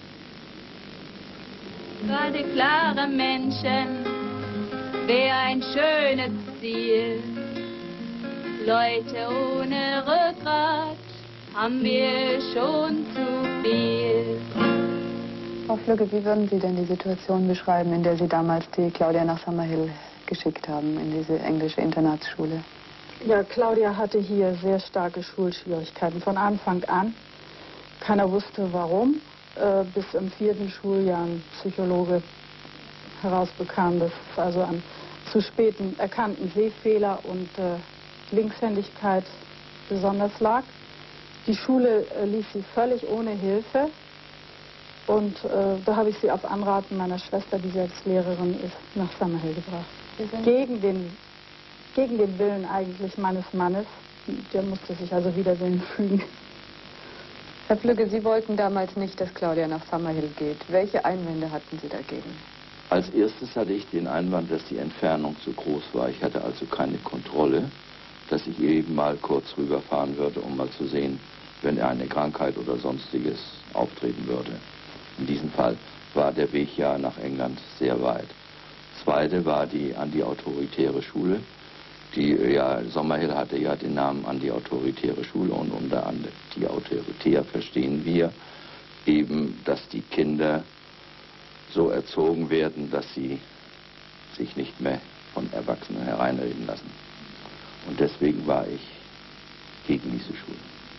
Gerade klare Menschen wäre ein schönes Ziel. Leute ohne Rückgrat haben wir schon zu viel. Frau Flügge, wie würden Sie denn die Situation beschreiben, in der Sie damals die Claudia nach Summerhill geschickt haben, in diese englische Internatsschule? Ja, Claudia hatte hier sehr starke Schulschwierigkeiten von Anfang an. Keiner wusste warum, bis im 4. Schuljahr ein Psychologe herausbekam, dass es also an zu späten erkannten Sehfehler und Linkshändigkeit besonders lag. Die Schule ließ sie völlig ohne Hilfe und da habe ich sie auf Anraten meiner Schwester, die selbst Lehrerin ist, nach Summerhill gebracht. Gegen den Willen eigentlich meines Mannes, der musste sich also wider Willen fügen. Herr Flügge, Sie wollten damals nicht, dass Claudia nach Summerhill geht. Welche Einwände hatten Sie dagegen? Als erstes hatte ich den Einwand, dass die Entfernung zu groß war. Ich hatte also keine Kontrolle, dass ich eben mal kurz rüberfahren würde, um mal zu sehen, wenn eine Krankheit oder sonstiges auftreten würde. In diesem Fall war der Weg ja nach England sehr weit. Zweite war die antiautoritäre Schule. Summerhill hatte ja den Namen antiautoritäre Schule und unter antiautoritär verstehen wir eben, dass die Kinder so erzogen werden, dass sie sich nicht mehr von Erwachsenen hereinreden lassen. Und deswegen war ich gegen diese Schule.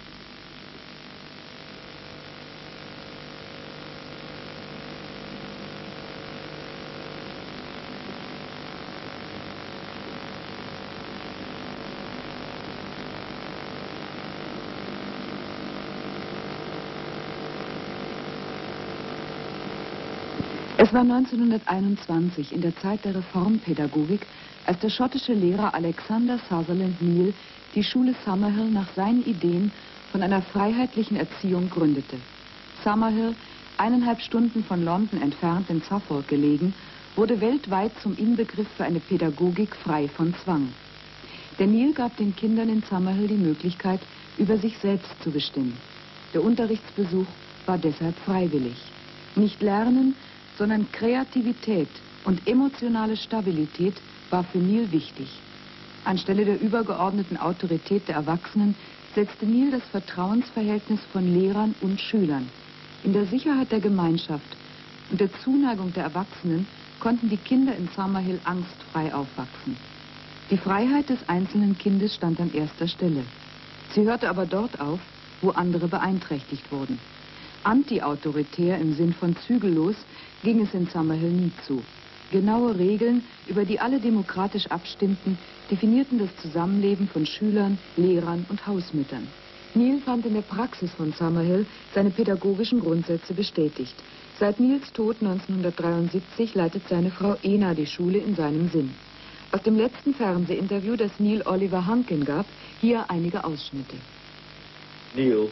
Es war 1921, in der Zeit der Reformpädagogik, als der schottische Lehrer Alexander Sutherland Neill die Schule Summerhill nach seinen Ideen von einer freiheitlichen Erziehung gründete. Summerhill, 1,5 Stunden von London entfernt in Suffolk gelegen, wurde weltweit zum Inbegriff für eine Pädagogik frei von Zwang. Der Neill gab den Kindern in Summerhill die Möglichkeit, über sich selbst zu bestimmen. Der Unterrichtsbesuch war deshalb freiwillig. Nicht Lernen, sondern Kreativität und emotionale Stabilität war für Neill wichtig. Anstelle der übergeordneten Autorität der Erwachsenen setzte Neill das Vertrauensverhältnis von Lehrern und Schülern. In der Sicherheit der Gemeinschaft und der Zuneigung der Erwachsenen konnten die Kinder in Summerhill angstfrei aufwachsen. Die Freiheit des einzelnen Kindes stand an erster Stelle. Sie hörte aber dort auf, wo andere beeinträchtigt wurden. Antiautoritär im Sinn von zügellos ging es in Summerhill nie zu. Genaue Regeln, über die alle demokratisch abstimmten, definierten das Zusammenleben von Schülern, Lehrern und Hausmüttern. Neill fand in der Praxis von Summerhill seine pädagogischen Grundsätze bestätigt. Seit Neills Tod 1973 leitet seine Frau Ena die Schule in seinem Sinn. Aus dem letzten Fernsehinterview, das Neill Oliver Hunkin gab, hier einige Ausschnitte. Neill,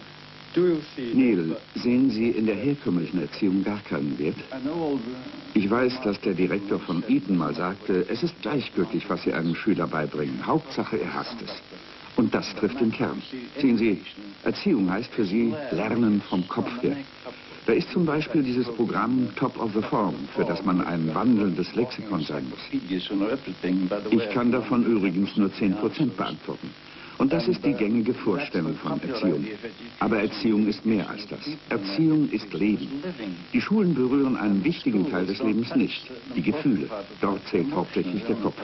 sehen Sie in der herkömmlichen Erziehung gar keinen Wert? Ich weiß, dass der Direktor von Eton mal sagte, es ist gleichgültig, was Sie einem Schüler beibringen. Hauptsache, er hasst es. Und das trifft den Kern. Sehen Sie, Erziehung heißt für Sie Lernen vom Kopf her. Da ist zum Beispiel dieses Programm Top of the Form, für das man ein wandelndes Lexikon sein muss. Ich kann davon übrigens nur 10% beantworten. Und das ist die gängige Vorstellung von Erziehung. Aber Erziehung ist mehr als das. Erziehung ist Leben. Die Schulen berühren einen wichtigen Teil des Lebens nicht, die Gefühle. Dort zählt hauptsächlich der Kopf.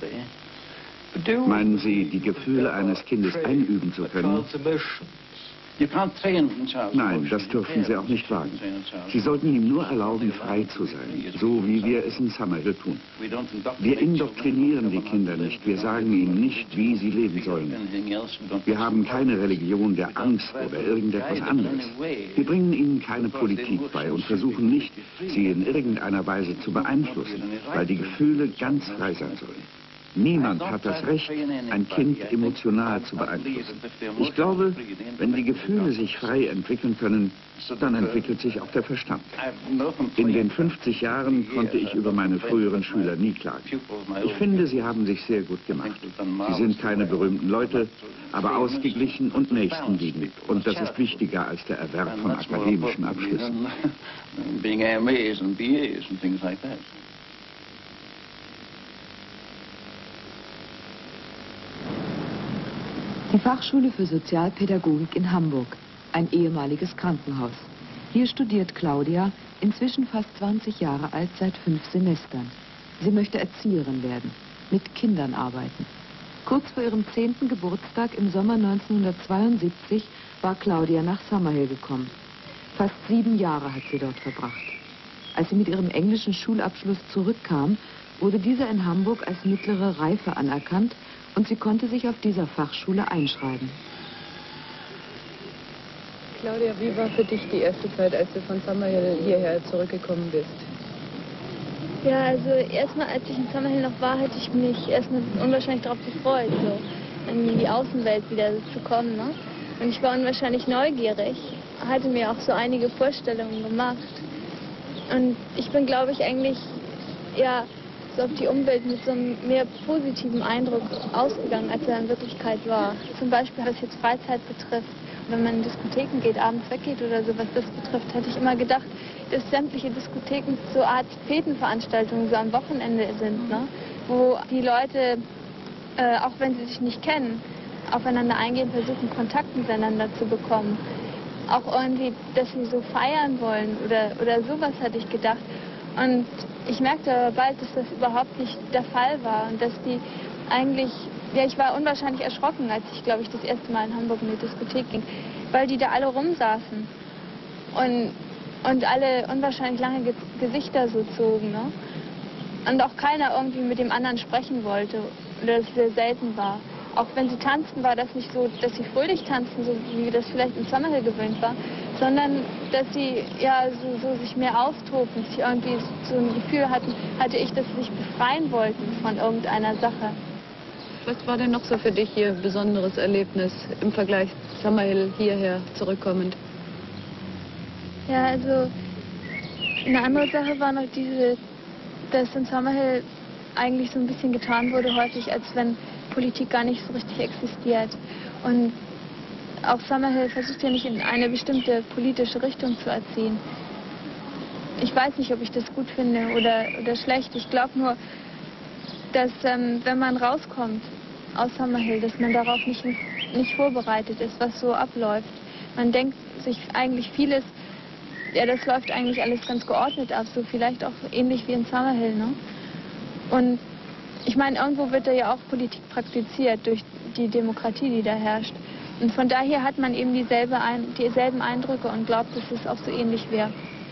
Meinen Sie, die Gefühle eines Kindes einüben zu können? Nein, das dürfen Sie auch nicht wagen. Sie sollten ihm nur erlauben, frei zu sein, so wie wir es in Summerhill tun. Wir indoktrinieren die Kinder nicht, wir sagen ihnen nicht, wie sie leben sollen. Wir haben keine Religion der Angst oder irgendetwas anderes. Wir bringen ihnen keine Politik bei und versuchen nicht, sie in irgendeiner Weise zu beeinflussen, weil die Gefühle ganz frei sein sollen. Niemand hat das Recht, ein Kind emotional zu beeinflussen. Ich glaube, wenn die Gefühle sich frei entwickeln können, dann entwickelt sich auch der Verstand. In den 50 Jahren konnte ich über meine früheren Schüler nie klagen. Ich finde, sie haben sich sehr gut gemacht. Sie sind keine berühmten Leute, aber ausgeglichen und nächstenliebend. Und das ist wichtiger als der Erwerb von akademischen Abschlüssen. Die Fachschule für Sozialpädagogik in Hamburg, ein ehemaliges Krankenhaus. Hier studiert Claudia, inzwischen fast 20 Jahre alt, seit 5 Semestern. Sie möchte Erzieherin werden, mit Kindern arbeiten. Kurz vor ihrem 10. Geburtstag im Sommer 1972 war Claudia nach Summerhill gekommen. Fast 7 Jahre hat sie dort verbracht. Als sie mit ihrem englischen Schulabschluss zurückkam, wurde dieser in Hamburg als mittlere Reife anerkannt und sie konnte sich auf dieser Fachschule einschreiben. Claudia, wie war für dich die erste Zeit, als du von Summerhill hierher zurückgekommen bist? Ja, also erstmal, als ich in Summerhill noch war, hatte ich mich erstmal unwahrscheinlich darauf gefreut, so in die Außenwelt wieder zu kommen. Ne? Und ich war unwahrscheinlich neugierig, hatte mir auch so einige Vorstellungen gemacht. Und ich bin, glaube ich, eigentlich, ja, so auf die Umwelt mit so einem mehr positiven Eindruck ausgegangen, als er in Wirklichkeit war. Zum Beispiel, was jetzt Freizeit betrifft, wenn man in Diskotheken geht, abends weggeht oder so, was das betrifft, hätte ich immer gedacht, dass sämtliche Diskotheken so Art Fetenveranstaltungen so am Wochenende sind, ne? Wo die Leute, auch wenn sie sich nicht kennen, aufeinander eingehen, versuchen, Kontakt miteinander zu bekommen. Auch irgendwie, dass sie so feiern wollen oder sowas hatte ich gedacht. Und ich merkte aber bald, dass das überhaupt nicht der Fall war und dass die eigentlich, ja, ich war unwahrscheinlich erschrocken, als ich, glaube ich, das erste Mal in Hamburg in die Diskothek ging, weil die da alle rumsaßen und alle unwahrscheinlich lange Gesichter so zogen, ne? Und auch keiner irgendwie mit dem anderen sprechen wollte oder es sehr selten war. Auch wenn sie tanzten, war das nicht so, dass sie fröhlich tanzten, so wie das vielleicht in Summerhill gewöhnt war, sondern dass sie ja so sich mehr austoben, dass sie irgendwie so ein Gefühl hatte ich, dass sie sich befreien wollten von irgendeiner Sache. Was war denn noch so für dich hier ein besonderes Erlebnis im Vergleich zu Summerhill hierher zurückkommend? Ja, also eine andere Sache war noch diese, dass in Summerhill eigentlich so ein bisschen getan wurde häufig, als wenn Politik gar nicht so richtig existiert. Und auch Summerhill versucht ja nicht in eine bestimmte politische Richtung zu erziehen. Ich weiß nicht, ob ich das gut finde oder schlecht. Ich glaube nur, dass wenn man rauskommt aus Summerhill, dass man darauf nicht vorbereitet ist, was so abläuft. Man denkt sich eigentlich vieles, ja, das läuft eigentlich alles ganz geordnet ab, so vielleicht auch ähnlich wie in Summerhill, ne? Und ich meine, irgendwo wird da ja auch Politik praktiziert durch die Demokratie, die da herrscht. Und von daher hat man eben dieselben Eindrücke und glaubt, dass es auch so ähnlich wäre.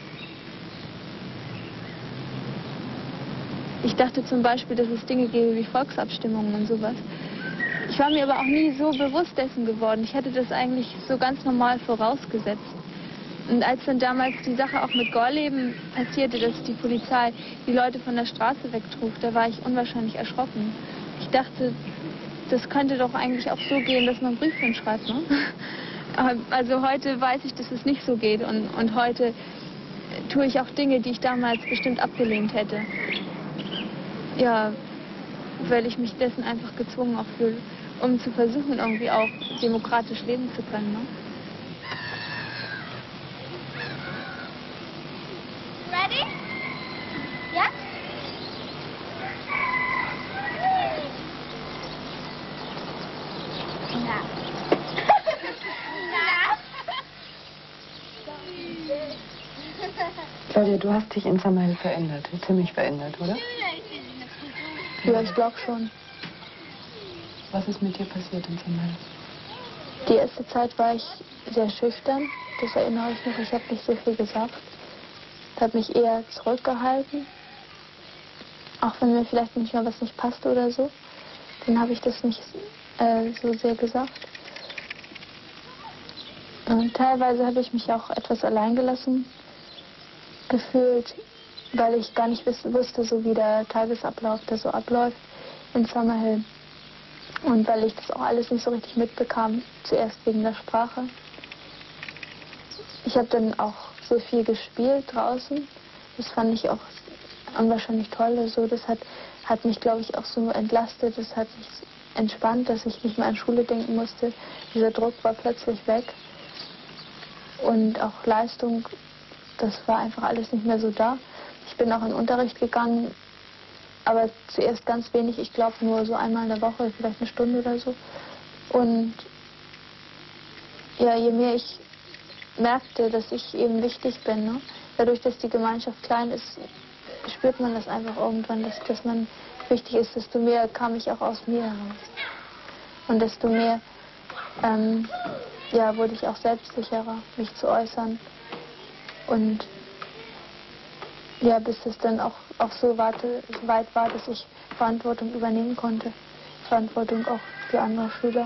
Ich dachte zum Beispiel, dass es Dinge gäbe wie Volksabstimmungen und sowas. Ich war mir aber auch nie so bewusst dessen geworden. Ich hätte das eigentlich so ganz normal vorausgesetzt. Und als dann damals die Sache auch mit Gorleben passierte, dass die Polizei die Leute von der Straße wegtrug, da war ich unwahrscheinlich erschrocken. Ich dachte, das könnte doch eigentlich auch so gehen, dass man Briefchen schreibt, ne? Also heute weiß ich, dass es nicht so geht und heute tue ich auch Dinge, die ich damals bestimmt abgelehnt hätte. Ja, weil ich mich dessen einfach gezwungen auch fühle, um zu versuchen, irgendwie auch demokratisch leben zu können, ne? Ready? Yeah? Claudia, du hast dich in Summerhill verändert, ziemlich verändert, oder? Ja, ich glaube schon. Was ist mit dir passiert in Summerhill? Die erste Zeit war ich sehr schüchtern, das erinnere ich noch, ich habe nicht so viel gesagt. Das hat mich eher zurückgehalten, auch wenn mir vielleicht manchmal was nicht passte oder so, dann habe ich das nicht so sehr gesagt. Und teilweise habe ich mich auch etwas alleingelassen gefühlt, weil ich gar nicht wusste, so wie der Tagesablauf da so abläuft in Summerhill. Und weil ich das auch alles nicht so richtig mitbekam, zuerst wegen der Sprache. Ich habe dann auch so viel gespielt draußen. Das fand ich auch unwahrscheinlich toll. Also das hat mich, glaube ich, auch so entlastet. Das hat mich entspannt, dass ich nicht mehr an Schule denken musste. Dieser Druck war plötzlich weg. Und auch Leistung, das war einfach alles nicht mehr so da. Ich bin auch in den Unterricht gegangen, aber zuerst ganz wenig, ich glaube nur so einmal in der Woche, vielleicht eine Stunde oder so. Und ja, je mehr ich merkte, dass ich eben wichtig bin, ne? Dadurch, dass die Gemeinschaft klein ist, spürt man das einfach irgendwann, dass man wichtig ist, desto mehr kam ich auch aus mir heraus. Und desto mehr ja, wurde ich auch selbstsicherer, mich zu äußern. Und ja, bis es dann auch so weit war, dass ich Verantwortung übernehmen konnte. Verantwortung auch für andere Schüler.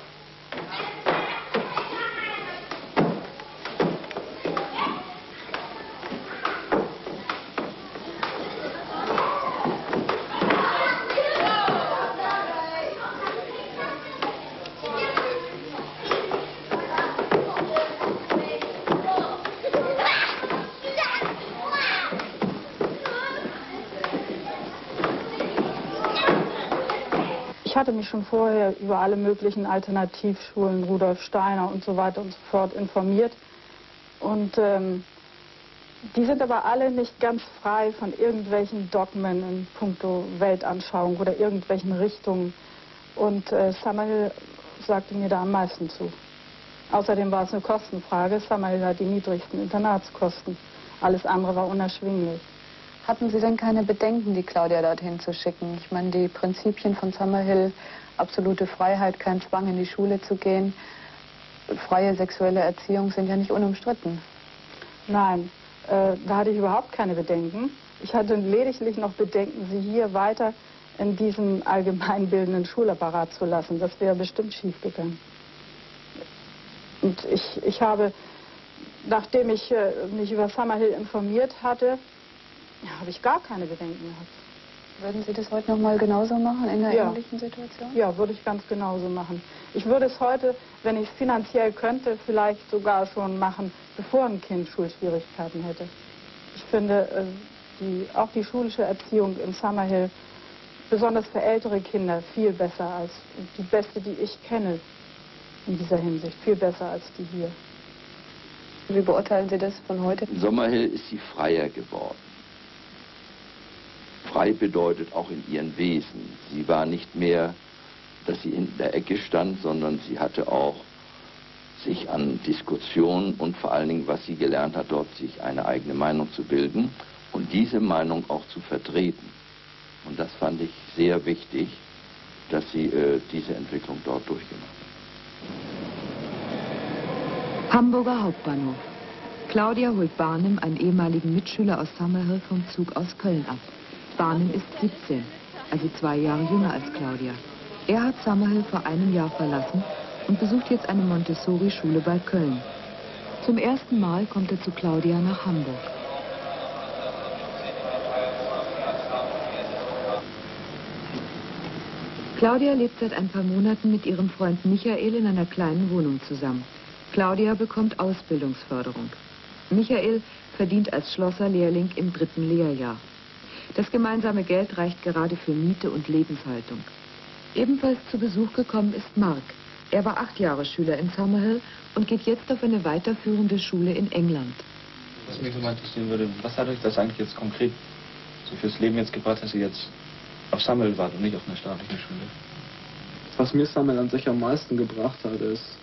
Ich hatte mich schon vorher über alle möglichen Alternativschulen, Rudolf Steiner und so weiter und so fort informiert. Und die sind aber alle nicht ganz frei von irgendwelchen Dogmen in puncto Weltanschauung oder irgendwelchen Richtungen. Und Summerhill sagte mir da am meisten zu. Außerdem war es eine Kostenfrage. Summerhill hat die niedrigsten Internatskosten. Alles andere war unerschwinglich. Hatten Sie denn keine Bedenken, die Claudia dorthin zu schicken? Ich meine, die Prinzipien von Summerhill, absolute Freiheit, kein Zwang in die Schule zu gehen, freie sexuelle Erziehung sind ja nicht unumstritten. Nein, da hatte ich überhaupt keine Bedenken. Ich hatte lediglich noch Bedenken, sie hier weiter in diesem allgemeinbildenden Schulapparat zu lassen. Das wäre bestimmt schief gegangen. Und ich habe, nachdem ich mich über Summerhill informiert hatte, habe ich gar keine Bedenken gehabt. Würden Sie das heute noch mal genauso machen in einer ähnlichen Situation? Ja, würde ich ganz genauso machen. Ich würde es heute, wenn ich es finanziell könnte, vielleicht sogar schon machen, bevor ein Kind Schulschwierigkeiten hätte. Ich finde auch die schulische Erziehung in Summerhill, besonders für ältere Kinder, viel besser als die beste, die ich kenne in dieser Hinsicht. Viel besser als die hier. Wie beurteilen Sie das von heute? In Summerhill ist sie freier geworden. Frei bedeutet auch in ihrem Wesen. Sie war nicht mehr, dass sie in der Ecke stand, sondern sie hatte auch sich an Diskussionen und vor allen Dingen, was sie gelernt hat, dort sich eine eigene Meinung zu bilden und diese Meinung auch zu vertreten. Und das fand ich sehr wichtig, dass sie diese Entwicklung dort durchgemacht hat. Hamburger Hauptbahnhof. Claudia holt Barnim, einen ehemaligen Mitschüler aus Summerhill, vom Zug aus Köln ab. Barnim ist 17, also 2 Jahre jünger als Claudia. Er hat Summerhill vor einem Jahr verlassen und besucht jetzt eine Montessori-Schule bei Köln. Zum ersten Mal kommt er zu Claudia nach Hamburg. Claudia lebt seit ein paar Monaten mit ihrem Freund Michael in einer kleinen Wohnung zusammen. Claudia bekommt Ausbildungsförderung. Michael verdient als Schlosserlehrling im 3. Lehrjahr. Das gemeinsame Geld reicht gerade für Miete und Lebenshaltung. Ebenfalls zu Besuch gekommen ist Mark. Er war 8 Jahre Schüler in Summerhill und geht jetzt auf eine weiterführende Schule in England. Was mich mal interessieren würde, was hat euch das eigentlich jetzt konkret so fürs Leben jetzt gebracht, dass ihr jetzt auf Summerhill wart und nicht auf einer staatlichen Schule? Was mir Summerhill an sich am meisten gebracht hat, ist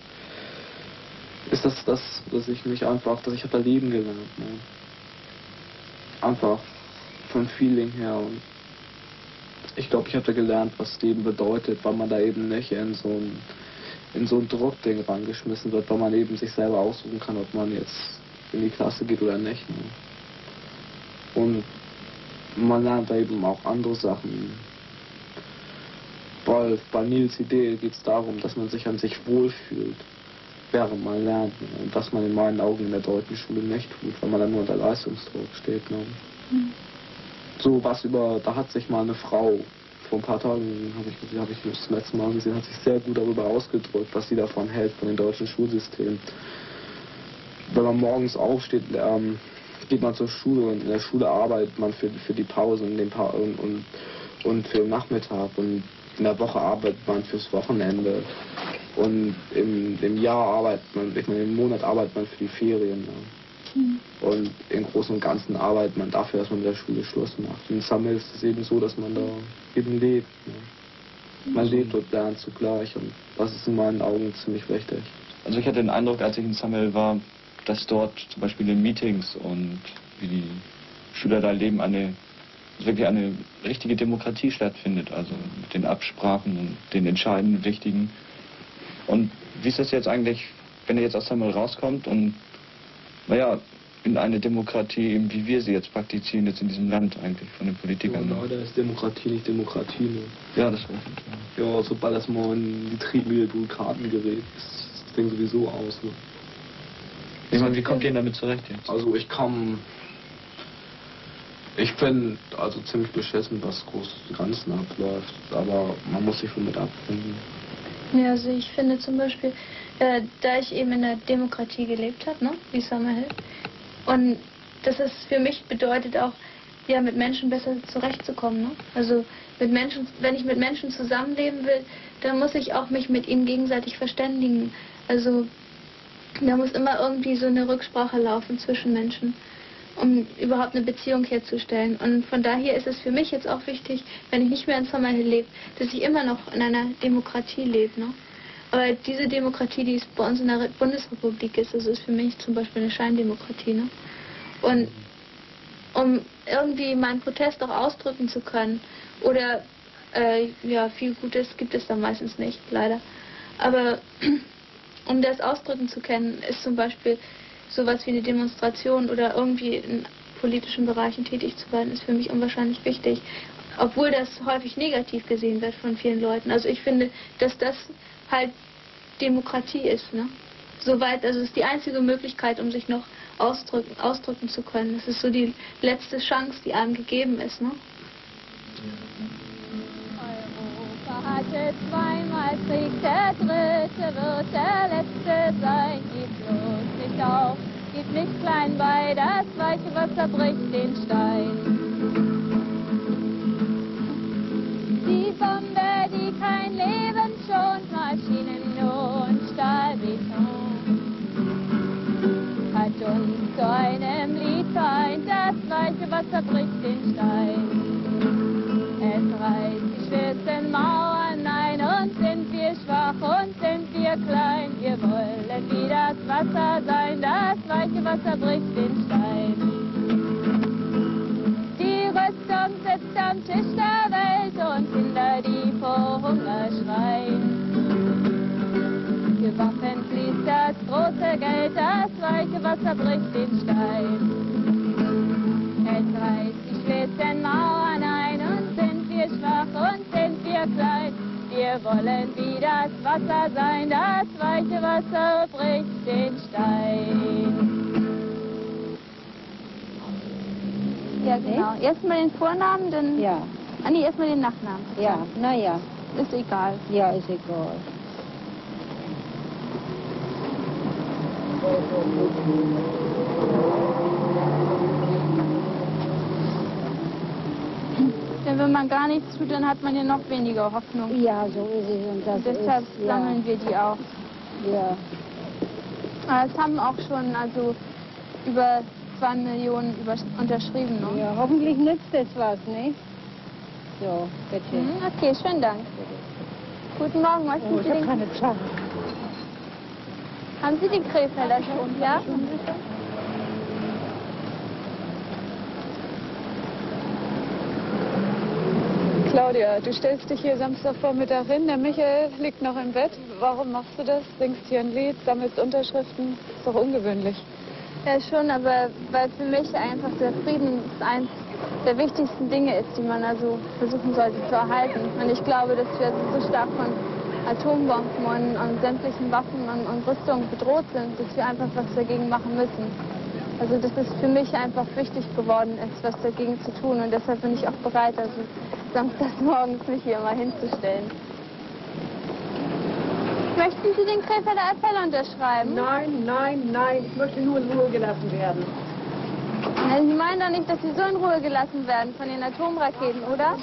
dass ich mich einfach, dass ich habe da leben gelernt. Ne? Einfach vom Feeling her. Und ich glaube, ich habe da gelernt, was Leben bedeutet, weil man da eben nicht in so in so ein Druckding rangeschmissen wird, weil man eben sich selber aussuchen kann, ob man jetzt in die Klasse geht oder nicht. Ne? Und man lernt da eben auch andere Sachen. Bei Nils Idee geht es darum, dass man sich an sich wohlfühlt, während man lernt. Ne? Und was man in meinen Augen in der deutschen Schule nicht tut, weil man dann nur unter Leistungsdruck steht. Ne? So was da hat sich mal eine Frau, vor ein paar Tagen habe ich das letzte Mal gesehen, hat sich sehr gut darüber ausgedrückt, was sie davon hält, von dem deutschen Schulsystem. Wenn man morgens aufsteht, geht man zur Schule und in der Schule arbeitet man für die Pause und für den Nachmittag und in der Woche arbeitet man fürs Wochenende und im Jahr arbeitet man, im Monat arbeitet man für die Ferien. Ne? Und im Großen und Ganzen arbeitet man dafür, dass man mit der Schule Schluss macht. In Sammel ist es eben so, dass man da eben lebt. Ne? Man lebt und lernt zugleich und das ist in meinen Augen ziemlich wichtig. Also ich hatte den Eindruck, als ich in Sammel war, dass dort zum Beispiel in Meetings und wie die Schüler da leben, wirklich eine richtige Demokratie stattfindet, also mit den Absprachen und den entscheidenden, wichtigen. Und wie ist das jetzt eigentlich, wenn er jetzt aus Sammel rauskommt und, naja, in eine Demokratie, wie wir sie jetzt praktizieren, jetzt in diesem Land eigentlich, von den Politikern? Ja, da ist Demokratie nicht Demokratie. Ne? Ja, das stimmt. Ja, sobald das mal in die Triebmühle Bürokraten gerät, ist das Ding sowieso aus. Ne? Ich meine, wie kommt ihr damit zurecht jetzt? Also ich bin also ziemlich beschissen, was große Grenzen abläuft, aber man muss sich womit abfinden. Ja, also ich finde zum Beispiel, da ich eben in der Demokratie gelebt habe, ne, wie Summerhill, und das ist für mich bedeutet auch, ja, mit Menschen besser zurechtzukommen. Ne? Also wenn ich mit Menschen zusammenleben will, dann muss ich auch mich mit ihnen gegenseitig verständigen. Also da muss immer irgendwie so eine Rücksprache laufen zwischen Menschen, um überhaupt eine Beziehung herzustellen. Und von daher ist es für mich jetzt auch wichtig, wenn ich nicht mehr in Summerhill lebe, dass ich immer noch in einer Demokratie lebe. Ne? Aber diese Demokratie, die es bei uns in der Bundesrepublik ist, das ist für mich zum Beispiel eine Scheindemokratie. Ne? Und um irgendwie meinen Protest auch ausdrücken zu können, oder ja, viel Gutes gibt es da meistens nicht, leider. Aber um das ausdrücken zu können, ist zum Beispiel sowas wie eine Demonstration oder irgendwie in politischen Bereichen tätig zu werden, ist für mich unwahrscheinlich wichtig. Obwohl das häufig negativ gesehen wird von vielen Leuten. Also ich finde, dass das halt Demokratie ist. Ne? Soweit, also es ist die einzige Möglichkeit, um sich noch ausdrücken zu können. Das ist so die letzte Chance, die einem gegeben ist. Ne? Europa hatte zweimal Krieg, der dritte wird der letzte sein. Gib bloß nicht auf, gib nicht klein bei, das weiche Wasser bricht den Stein. Die Bombe, die kein Leben schont, Maschinen und Stahlbeton, hat uns zu einem Lied vereint, das weiche Wasser bricht den Stein. Es reißt die schwersten Mauern ein und sind wir schwach und sind wir klein. Wir wollen wie das Wasser sein, das weiche Wasser bricht den Stein. Die Rüstung sitzt am Tisch der Welt und Kinder, die vor Hunger schreien. Für Waffen fließt das große Geld, das weiche Wasser bricht den Stein. Es reißt die schwersten Mauern ein und sind wir schwach und sind wir klein. Wir wollen wie das Wasser sein, das weiche Wasser bricht den Stein. Ja, genau. Erstmal den Vornamen, dann... Ja. Ah, nee, erstmal den Nachnamen. Ja, naja. Ist egal. Ja, ist egal. Denn wenn man gar nichts tut, dann hat man ja noch weniger Hoffnung. Ja, so ist es. Und das deshalb ist, sammeln wir die auch. Ja. Aber es haben auch schon also über 2 Millionen unterschrieben. Ne? Ja, hoffentlich nützt es was, ne? So, bitte. Okay, schönen Dank. Guten Morgen, möchten Sie ich habe keine Zeit. Haben Sie den Krefelder schon, ja? Claudia, du stellst dich hier Samstagvormittag hin, der Michael liegt noch im Bett. Warum machst du das? Singst hier ein Lied, sammelst Unterschriften? Ist doch ungewöhnlich. Ja, schon, aber weil für mich einfach der Frieden eins der wichtigsten Dinge ist, die man also versuchen sollte zu erhalten. Und ich glaube, dass wir so stark von Atombomben und sämtlichen Waffen und Rüstungen bedroht sind, dass wir einfach was dagegen machen müssen. Also dass es für mich einfach wichtig geworden ist, was dagegen zu tun. Und deshalb bin ich auch bereit, also samstags morgens mich hier mal hinzustellen. Möchten Sie den Krefelder Appell unterschreiben? Nein, nein, nein. Ich möchte nur in Ruhe gelassen werden. Na, Sie meinen doch nicht, dass Sie so in Ruhe gelassen werden von den Atomraketen, oder?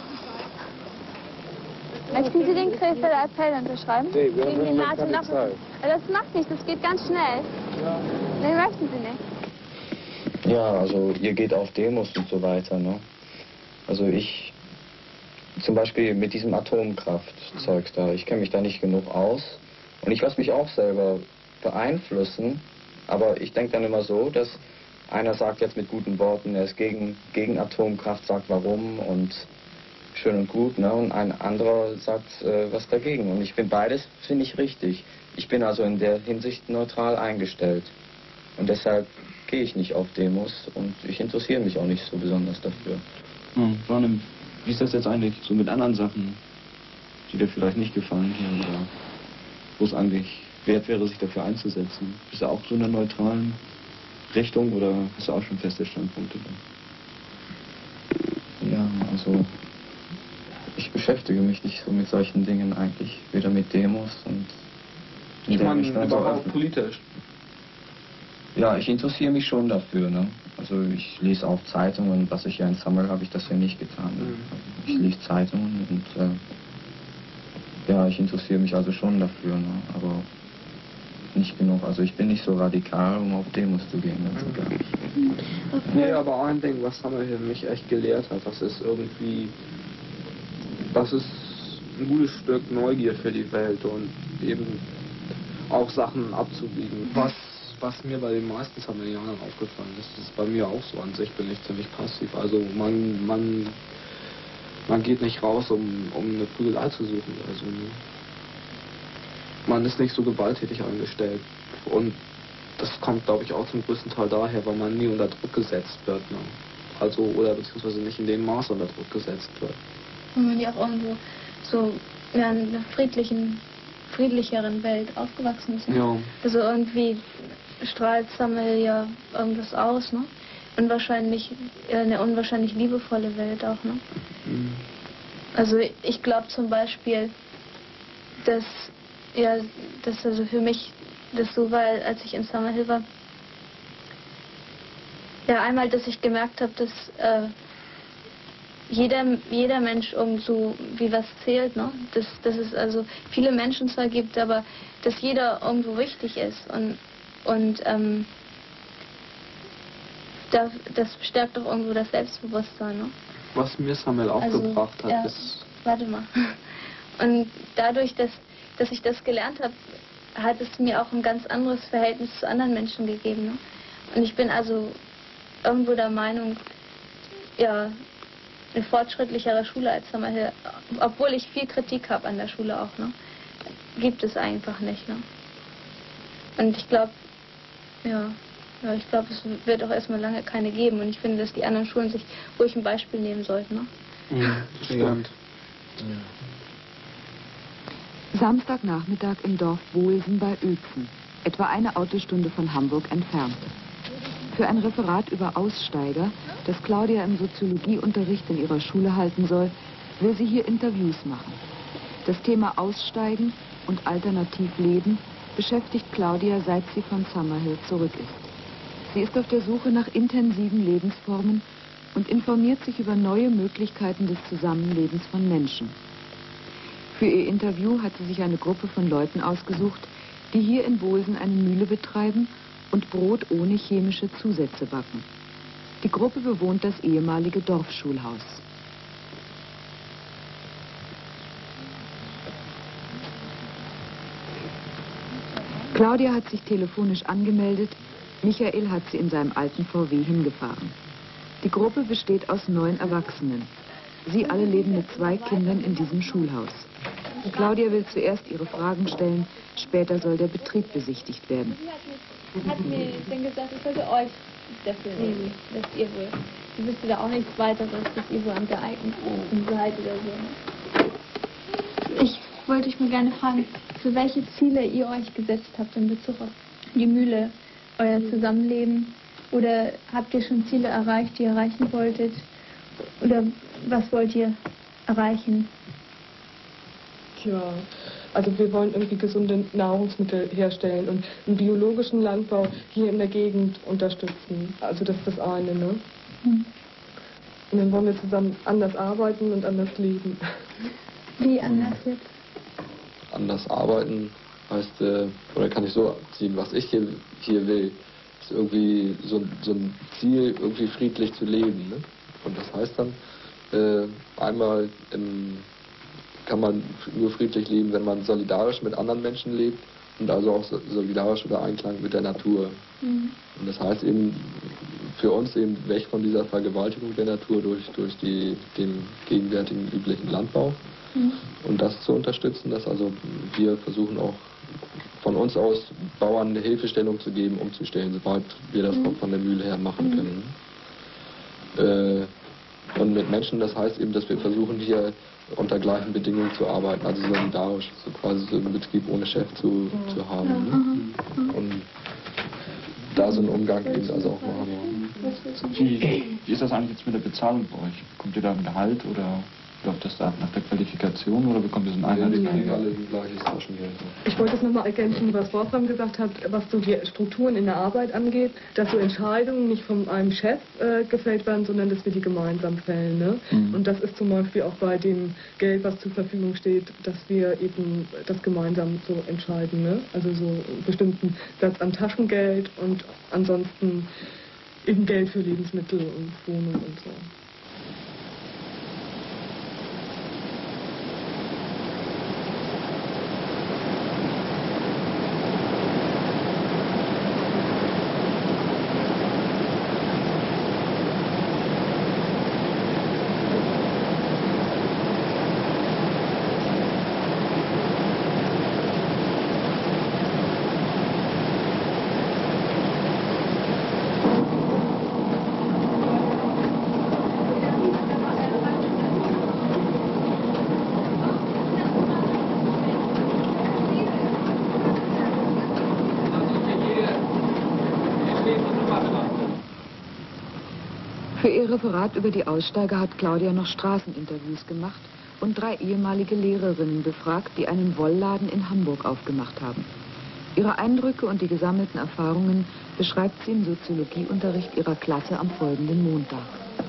Möchten Sie den Krefelder Appell unterschreiben? Nee, wir Gegen die haben keine NATO Zeit. Das macht nichts, das geht ganz schnell. Ja. Nee, möchten Sie nicht. Ja, also ihr geht auf Demos und so weiter, ne? Also ich, zum Beispiel mit diesem Atomkraftzeugs da, ich kenne mich da nicht genug aus. Und ich lasse mich auch selber beeinflussen, aber ich denke dann immer so, dass einer sagt jetzt mit guten Worten, er ist gegen Atomkraft, sagt warum und schön und gut, ne? Und ein anderer sagt was dagegen. Und ich finde beides, finde ich richtig. Ich bin also in der Hinsicht neutral eingestellt. Und deshalb gehe ich nicht auf Demos und ich interessiere mich auch nicht so besonders dafür. Ron, wie ist das jetzt eigentlich so mit anderen Sachen, die dir vielleicht nicht gefallen hier oder wo es eigentlich wert wäre, sich dafür einzusetzen? Bist du auch so in einer neutralen Richtung oder hast du auch schon feste Standpunkte? Ja, also ich beschäftige mich nicht so mit solchen Dingen eigentlich, weder mit Demos und... Ich meine überhaupt politisch. Ja, ich interessiere mich schon dafür, ne? Also ich lese auch Zeitungen, was ich ja in Summer habe ich das ja nicht getan. Ne? Ich lese Zeitungen und ja, ich interessiere mich also schon dafür, ne? Aber nicht genug. Also ich bin nicht so radikal, um auf Demos zu gehen, also gar nicht. Nee, aber ein Ding, was Summerhill mich echt gelehrt hat, das ist irgendwie, das ist ein gutes Stück Neugier für die Welt und eben auch Sachen abzubiegen. Was mir bei den meisten Summerjanern aufgefallen ist, ist bei mir auch so. An sich bin ich ziemlich passiv. Also man geht nicht raus, um eine Prügelei zu suchen. Also man ist nicht so gewalttätig eingestellt. Und das kommt, glaube ich, auch zum größten Teil daher, weil man nie unter Druck gesetzt wird. Ne? Also, oder beziehungsweise nicht in dem Maß unter Druck gesetzt wird. Und man ja auch irgendwo so in einer friedlicheren Welt aufgewachsen ist. Ne? Ja. Also irgendwie strahlt Summerhill ja irgendwas aus, ne? Und wahrscheinlich eine unwahrscheinlich liebevolle Welt auch, ne? Mhm. Also ich glaube zum Beispiel, dass also für mich das so war, als ich in Summerhill war, ja einmal, dass ich gemerkt habe, dass jeder Mensch irgendwo wie was zählt, ne? Dass es also viele Menschen zwar gibt, aber dass jeder irgendwo wichtig ist und das stärkt doch irgendwo das Selbstbewusstsein, ne? Was mir Summerhill auch gebracht hat, ja, ist... Warte mal. Und dadurch, dass ich das gelernt habe, hat es mir auch ein ganz anderes Verhältnis zu anderen Menschen gegeben, ne? Und ich bin also irgendwo der Meinung, ja, eine fortschrittlichere Schule als Summerhill, obwohl ich viel Kritik habe an der Schule auch, ne? Gibt es einfach nicht, ne? Und ich glaube, ich glaube, es wird auch erstmal lange keine geben. Und ich finde, dass die anderen Schulen sich ruhig ein Beispiel nehmen sollten. Ne? Stimmt. Samstagnachmittag im Dorf Bohlsen bei Uelzen, etwa eine Autostunde von Hamburg entfernt. Für ein Referat über Aussteiger, das Claudia im Soziologieunterricht in ihrer Schule halten soll, will sie hier Interviews machen. Das Thema Aussteigen und Alternativleben beschäftigt Claudia, seit sie von Summerhill zurück ist. Sie ist auf der Suche nach intensiven Lebensformen und informiert sich über neue Möglichkeiten des Zusammenlebens von Menschen. Für ihr Interview hat sie sich eine Gruppe von Leuten ausgesucht, die hier in Bohlsen eine Mühle betreiben und Brot ohne chemische Zusätze backen. Die Gruppe bewohnt das ehemalige Dorfschulhaus. Claudia hat sich telefonisch angemeldet, Michael hat sie in seinem alten VW hingefahren. Die Gruppe besteht aus 9 Erwachsenen. Sie alle leben mit 2 Kindern in diesem Schulhaus. Claudia will zuerst ihre Fragen stellen, später soll der Betrieb besichtigt werden. Sie hat mir dann gesagt, ich sollte euch dafür nehmen, dass ihr wohl. Sie wüsste da auch nichts weiteres, dass ihr so am geeignetsten seid oder so. Ich wollte euch mal gerne fragen, für welche Ziele ihr euch gesetzt habt in Bezug auf die Mühle, euer Zusammenleben. Oder habt ihr schon Ziele erreicht, die ihr erreichen wolltet? Oder was wollt ihr erreichen? Ja, also wir wollen irgendwie gesunde Nahrungsmittel herstellen und einen biologischen Landbau hier in der Gegend unterstützen. Also das ist das eine, ne? Und dann wollen wir zusammen anders arbeiten und anders leben. Wie anders jetzt? Anders arbeiten heißt, oder kann ich so ziehen, was ich hier will, ist irgendwie so ein Ziel, irgendwie friedlich zu leben. Ne? Und das heißt dann, einmal kann man nur friedlich leben, wenn man solidarisch mit anderen Menschen lebt und also auch solidarisch oder Einklang mit der Natur. Und das heißt eben für uns eben weg von dieser Vergewaltigung der Natur durch den gegenwärtigen üblichen Landbau. Und das zu unterstützen, dass also wir versuchen auch von uns aus Bauern eine Hilfestellung zu geben, umzustellen, sobald wir das auch von der Mühle her machen können. Und mit Menschen, das heißt eben, dass wir versuchen hier unter gleichen Bedingungen zu arbeiten, also solidarisch, so quasi so einen Betrieb ohne Chef zu haben. Ne? Und da so einen Umgang eben also auch machen. Wie ist das eigentlich jetzt mit der Bezahlung bei euch? Bekommt ihr da ein Gehalt oder läuft das da nach der Qualifikation oder bekommt ihr so ein einheitliches Taschengeld? Ich wollte das nochmal ergänzen, was Wolfram gesagt hat, was so die Strukturen in der Arbeit angeht, dass so Entscheidungen nicht von einem Chef gefällt werden, sondern dass wir die gemeinsam fällen. Ne? Und das ist zum Beispiel auch bei dem Geld, was zur Verfügung steht, dass wir eben das gemeinsam so entscheiden. Ne? Also so einen bestimmten Satz an Taschengeld und ansonsten eben Geld für Lebensmittel und Wohnung und so. Für ihr Referat über die Aussteiger hat Claudia noch Straßeninterviews gemacht und 3 ehemalige Lehrerinnen befragt, die einen Wollladen in Hamburg aufgemacht haben. Ihre Eindrücke und die gesammelten Erfahrungen beschreibt sie im Soziologieunterricht ihrer Klasse am folgenden Montag.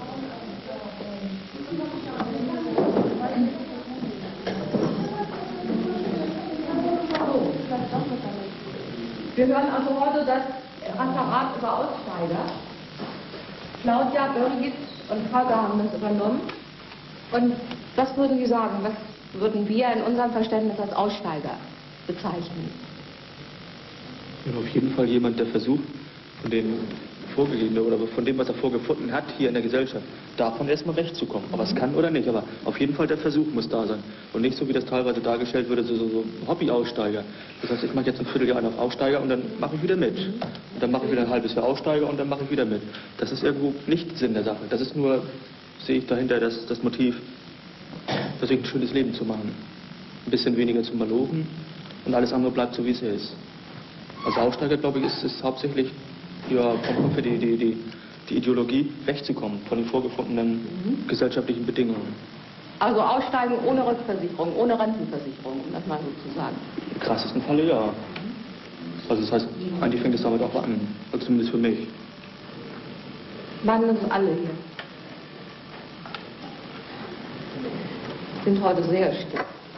Wir hören also heute das Referat über Aussteiger. Claudia, Birgit und Holger haben das übernommen. Und was würden Sie sagen, was würden wir in unserem Verständnis als Aussteiger bezeichnen? Ja, auf jeden Fall jemand, der versucht, von dem Vorgegebenen oder von dem, was er vorgefunden hat, hier in der Gesellschaft, davon erstmal wegzukommen. Aber es kann oder nicht, aber auf jeden Fall der Versuch muss da sein. Und nicht so, wie das teilweise dargestellt würde, so Hobby-Aussteiger. Das heißt, ich mache jetzt ein Vierteljahr einen auf Aussteiger und dann mache ich wieder mit. Und dann mache ich wieder ein halbes Jahr Aussteiger und dann mache ich wieder mit. Das ist irgendwo nicht Sinn der Sache. Das ist nur, sehe ich dahinter, das Motiv, versuchen ein schönes Leben zu machen. Ein bisschen weniger zu malochen und alles andere bleibt so, wie es ist. Als Aussteiger, glaube ich, ist hauptsächlich ja, für die Ideologie wegzukommen von den vorgefundenen gesellschaftlichen Bedingungen. Also aussteigen ohne Rückversicherung, ohne Rentenversicherung, um das mal so zu sagen. Im krassesten Falle ja. Also das heißt, eigentlich fängt es damit auch an, also zumindest für mich. Waren das alle hier? Sind heute sehr still.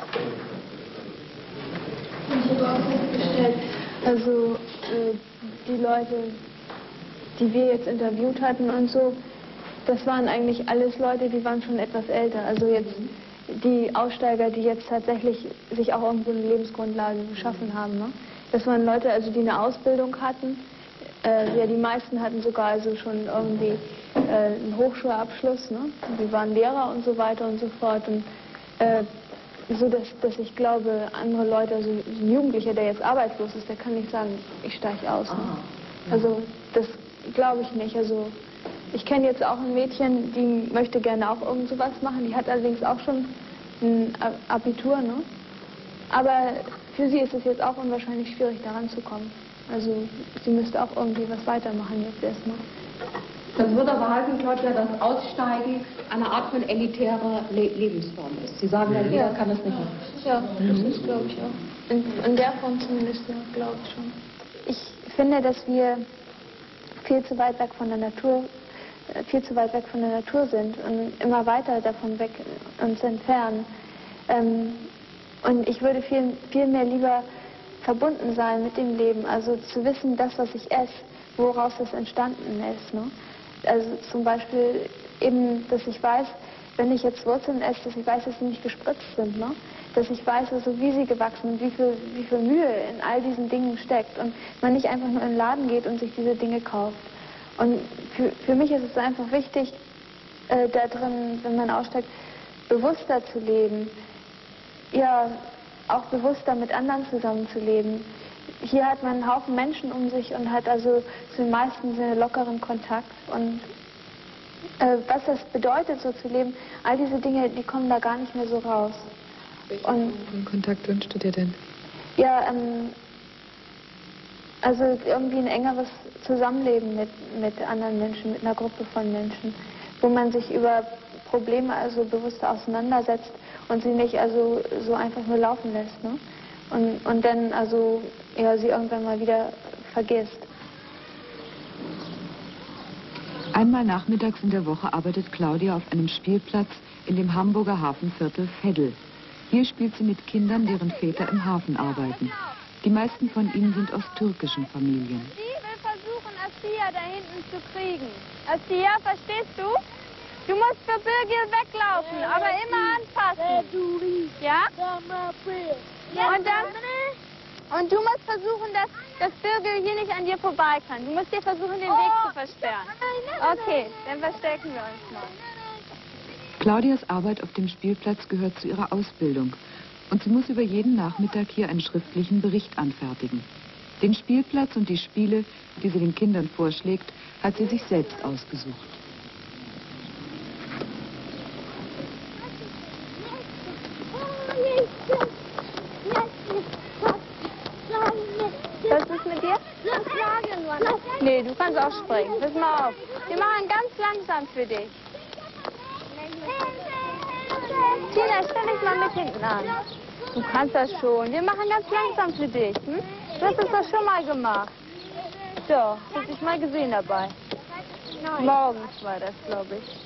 Ich habe auch festgestellt, also die Leute, die wir jetzt interviewt hatten und so, das waren eigentlich alles Leute, die waren schon etwas älter. Also jetzt die Aussteiger, die jetzt tatsächlich sich auch irgendwo eine Lebensgrundlage geschaffen haben. Ne? Das waren Leute, also die eine Ausbildung hatten. Ja, die meisten hatten sogar also schon irgendwie einen Hochschulabschluss, ne? Wir waren Lehrer und so weiter und so fort. Und so, dass ich glaube, andere Leute, also ein Jugendlicher, der jetzt arbeitslos ist, der kann nicht sagen, ich steige aus. Ne? Also das glaube ich nicht. Also ich kenne jetzt auch ein Mädchen, die möchte gerne auch irgend sowas machen. Die hat allerdings auch schon ein Abitur, ne? Aber für sie ist es jetzt auch unwahrscheinlich schwierig, da ranzukommen. Also sie müsste auch irgendwie was weitermachen jetzt erstmal. Das würde aber heißen, Claudia, dass Aussteigen eine Art von elitärer Lebensform ist. Sie sagen ja, jeder kann es nicht machen. Ja, das ist, glaube ich, auch. In der Form zumindest, ja, glaube ich schon. Ich finde, dass wir viel zu weit weg von der Natur sind und immer weiter davon weg uns entfernen. Und ich würde viel mehr lieber verbunden sein mit dem Leben, also zu wissen, das, was ich esse, woraus das entstanden ist. Ne? Also zum Beispiel eben, dass ich weiß, wenn ich jetzt Wurzeln esse, dass ich weiß, dass sie nicht gespritzt sind. Ne? Dass ich weiß, also wie sie gewachsen sind, wie viel Mühe in all diesen Dingen steckt und man nicht einfach nur in den Laden geht und sich diese Dinge kauft. Und für mich ist es einfach wichtig, da drin, wenn man aussteigt, bewusster zu leben. Ja, auch bewusster mit anderen zusammenzuleben. Hier hat man einen Haufen Menschen um sich und hat also zu den meisten einen lockeren Kontakt. Und was das bedeutet, so zu leben, all diese Dinge, die kommen da gar nicht mehr so raus. Welchen Kontakt wünschst du dir denn? Ja, also irgendwie ein engeres Zusammenleben mit anderen Menschen, mit einer Gruppe von Menschen, wo man sich über Probleme also bewusster auseinandersetzt und sie nicht also so einfach nur laufen lässt, ne? Und dann also ja, sie irgendwann mal wieder vergisst. Einmal nachmittags in der Woche arbeitet Claudia auf einem Spielplatz in dem Hamburger Hafenviertel Veddel. Hier spielt sie mit Kindern, deren Väter im Hafen arbeiten. Die meisten von ihnen sind aus türkischen Familien. Sie will versuchen, Astia da hinten zu kriegen. Astia, verstehst du? Du musst für Birgil weglaufen, aber immer anpassen. Ja? Und du musst versuchen, dass Birgil hier nicht an dir vorbei kann. Du musst dir versuchen, den Weg zu versperren. Okay, dann verstecken wir uns mal. Claudias Arbeit auf dem Spielplatz gehört zu ihrer Ausbildung. Und sie muss über jeden Nachmittag hier einen schriftlichen Bericht anfertigen. Den Spielplatz und die Spiele, die sie den Kindern vorschlägt, hat sie sich selbst ausgesucht. Was ist mit dir? Nee, du kannst auch springen. Pass mal auf. Wir machen ganz langsam für dich. Tina, stell dich mal mit hinten an. Du kannst das schon. Wir machen ganz langsam für dich. Hm? Du hast das doch schon mal gemacht. So, hast dich mal gesehen dabei. Morgens war das, glaube ich.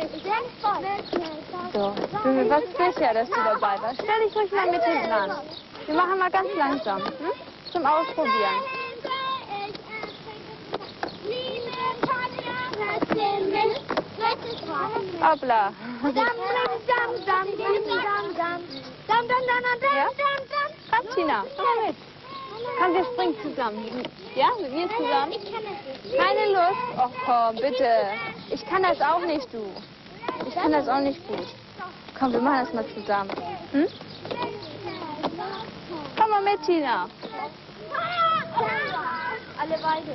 So, ich bin mir fast sicher, dass du dabei warst. Stell dich ruhig mal mit hinten an. Wir machen mal ganz langsam. Hm? Zum Ausprobieren. Hoppla. Ja? Komm, Tina, komm mit. Komm, wir springen zusammen. Ja, mit mir zusammen? Keine Lust? Ach komm, bitte. Ich kann das auch nicht, du. Ich kann das auch nicht gut. Komm, wir machen das mal zusammen. Hm? Komm mal mit, Tina. Alle beide.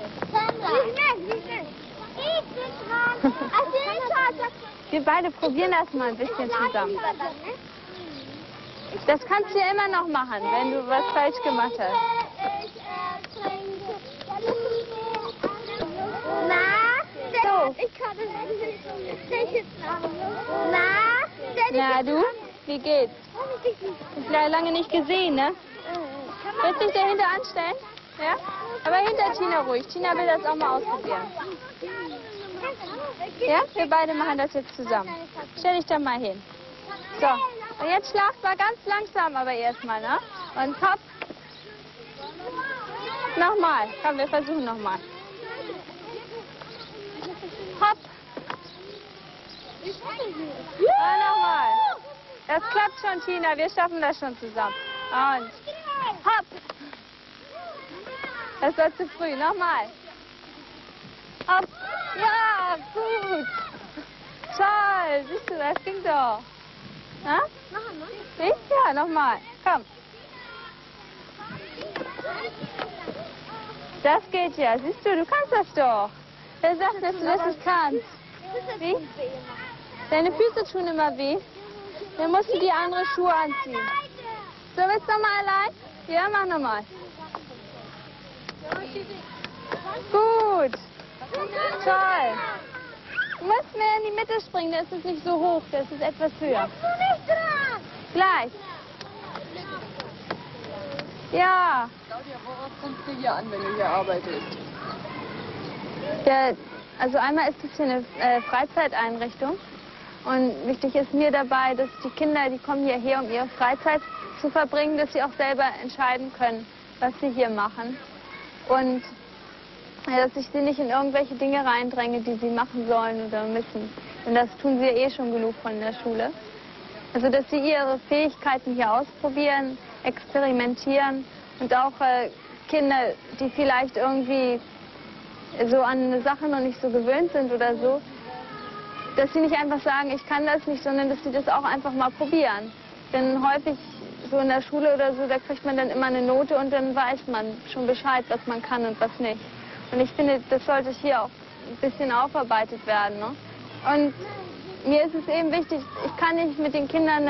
Ich bin dran. Wir beide probieren das mal ein bisschen zusammen. Das kannst du ja immer noch machen, wenn du was falsch gemacht hast. So. Ich kann es nicht. Na du, wie geht's? Ich habe lange nicht gesehen, ne? Willst du dich dahinter anstellen? Ja? Aber hinter Tina ruhig. Tina will das auch mal ausprobieren. Ja? Wir beide machen das jetzt zusammen. Stell dich da mal hin. So. Und jetzt schlagt mal ganz langsam, aber erstmal, ne? Und hopp. Nochmal. Komm, wir versuchen nochmal. Hopp. Und nochmal. Das klappt schon, Tina. Wir schaffen das schon zusammen. Und hopp. Das war zu früh. Nochmal. Hopp. Ja. Ja, gut. Toll. Siehst du, das ging doch. Na? Siehst du? Ja, nochmal. Komm. Das geht ja. Siehst du, du kannst das doch. Wer sagt, dass du das nicht kannst? Wie? Deine Füße tun immer weh. Dann musst du die andere Schuhe anziehen. So, willst du nochmal allein? Ja, mach nochmal. Gut. Toll. Du musst mehr in die Mitte springen, da ist es nicht so hoch, das ist etwas höher. Gleich. Ja. Claudia, worauf kommst du hier an, wenn du hier arbeitest? Ja, also einmal ist es hier eine Freizeiteinrichtung. Und wichtig ist mir dabei, dass die Kinder, die kommen hierher, um ihre Freizeit zu verbringen, dass sie auch selber entscheiden können, was sie hier machen. Und ja, dass ich sie nicht in irgendwelche Dinge reindränge, die sie machen sollen oder müssen. Denn das tun sie ja eh schon genug von der Schule. Also dass sie ihre Fähigkeiten hier ausprobieren, experimentieren und auch Kinder, die vielleicht irgendwie so an eine Sache noch nicht so gewöhnt sind oder so, dass sie nicht einfach sagen, ich kann das nicht, sondern dass sie das auch einfach mal probieren. Denn häufig so in der Schule oder so, da kriegt man dann immer eine Note und dann weiß man schon Bescheid, was man kann und was nicht. Und ich finde, das sollte hier auch ein bisschen aufarbeitet werden. Ne? Und mir ist es eben wichtig, ich kann nicht mit den Kindern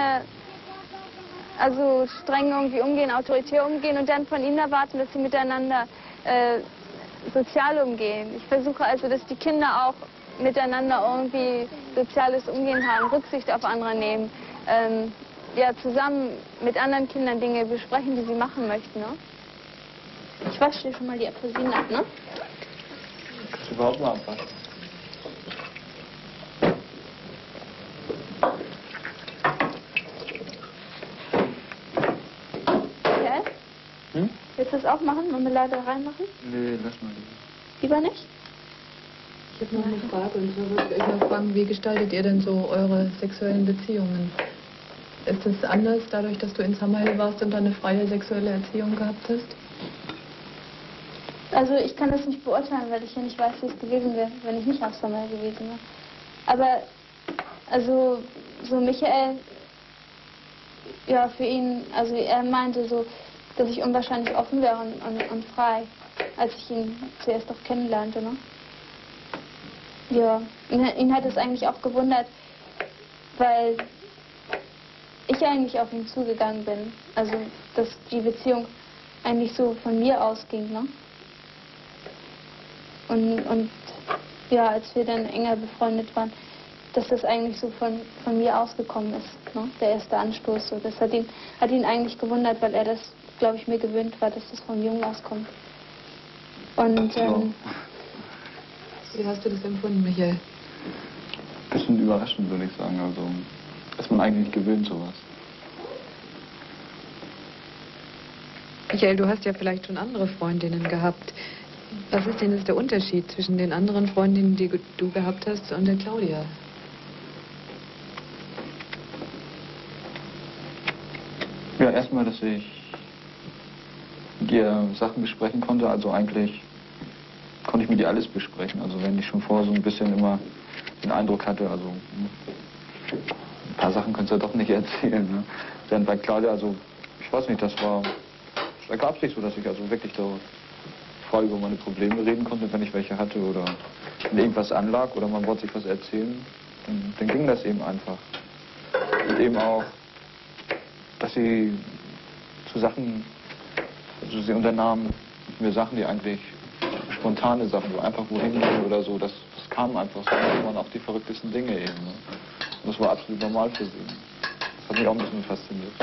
also streng irgendwie umgehen, autoritär umgehen und dann von ihnen erwarten, dass sie miteinander sozial umgehen. Ich versuche also, dass die Kinder auch miteinander irgendwie soziales Umgehen haben, Rücksicht auf andere nehmen, ja, zusammen mit anderen Kindern Dinge besprechen, die sie machen möchten. Ne? Ich wasche dir schon mal die Apfelsinen ab, ne? Kannst du überhaupt mal abwaschen? Okay. Hm? Willst du das auch machen? Marmelade reinmachen? Nee, lass mal lieber. Lieber nicht? Ich habe noch eine Frage, und zwar würde ich mal fragen, wie gestaltet ihr denn so eure sexuellen Beziehungen? Ist es anders, dadurch, dass du in Summerhill warst und eine freie sexuelle Erziehung gehabt hast? Also ich kann das nicht beurteilen, weil ich ja nicht weiß, wie es gewesen wäre, wenn ich nicht auf Summerhill gewesen wäre. Aber, also, so Michael, ja, für ihn, also er meinte so, dass ich unwahrscheinlich offen wäre und frei, als ich ihn zuerst auch kennenlernte, ne? Ja, ihn hat es eigentlich auch gewundert, weil ich eigentlich auf ihn zugegangen bin. Also, dass die Beziehung eigentlich so von mir ausging, ne? Und ja, als wir dann enger befreundet waren, dass das eigentlich so von mir ausgekommen ist, ne? Der erste Anstoß. So. Das hat ihn eigentlich gewundert, weil er das, glaube ich, mir gewöhnt war, dass das vom Jungen auskommt. Und wie hast du das empfunden, Michael? Bisschen überraschend, würde ich sagen. Also, ist man eigentlich nicht gewöhnt, sowas. Michael, du hast ja vielleicht schon andere Freundinnen gehabt. Was ist denn jetzt der Unterschied zwischen den anderen Freundinnen, die du gehabt hast, und der Claudia? Ja, erstmal, dass ich mit ihr Sachen besprechen konnte. Also eigentlich konnte ich mit ihr alles besprechen. Also wenn ich schon vorher so ein bisschen immer den Eindruck hatte, also ein paar Sachen könntest du ja doch nicht erzählen. Ne? Dann bei Claudia, also ich weiß nicht, das ergab sich so, dass ich also wirklich so frei über meine Probleme reden konnte, wenn ich welche hatte oder wenn irgendwas anlag oder man wollte sich was erzählen, dann ging das eben einfach. Und eben auch, dass sie zu Sachen, also sie unternahm mit mir Sachen, die eigentlich spontane Sachen, so einfach wohin gehen oder so, das kam einfach so. Das waren auch die verrücktesten Dinge eben. Ne? Und das war absolut normal für sie. Das hat mich auch ein bisschen fasziniert.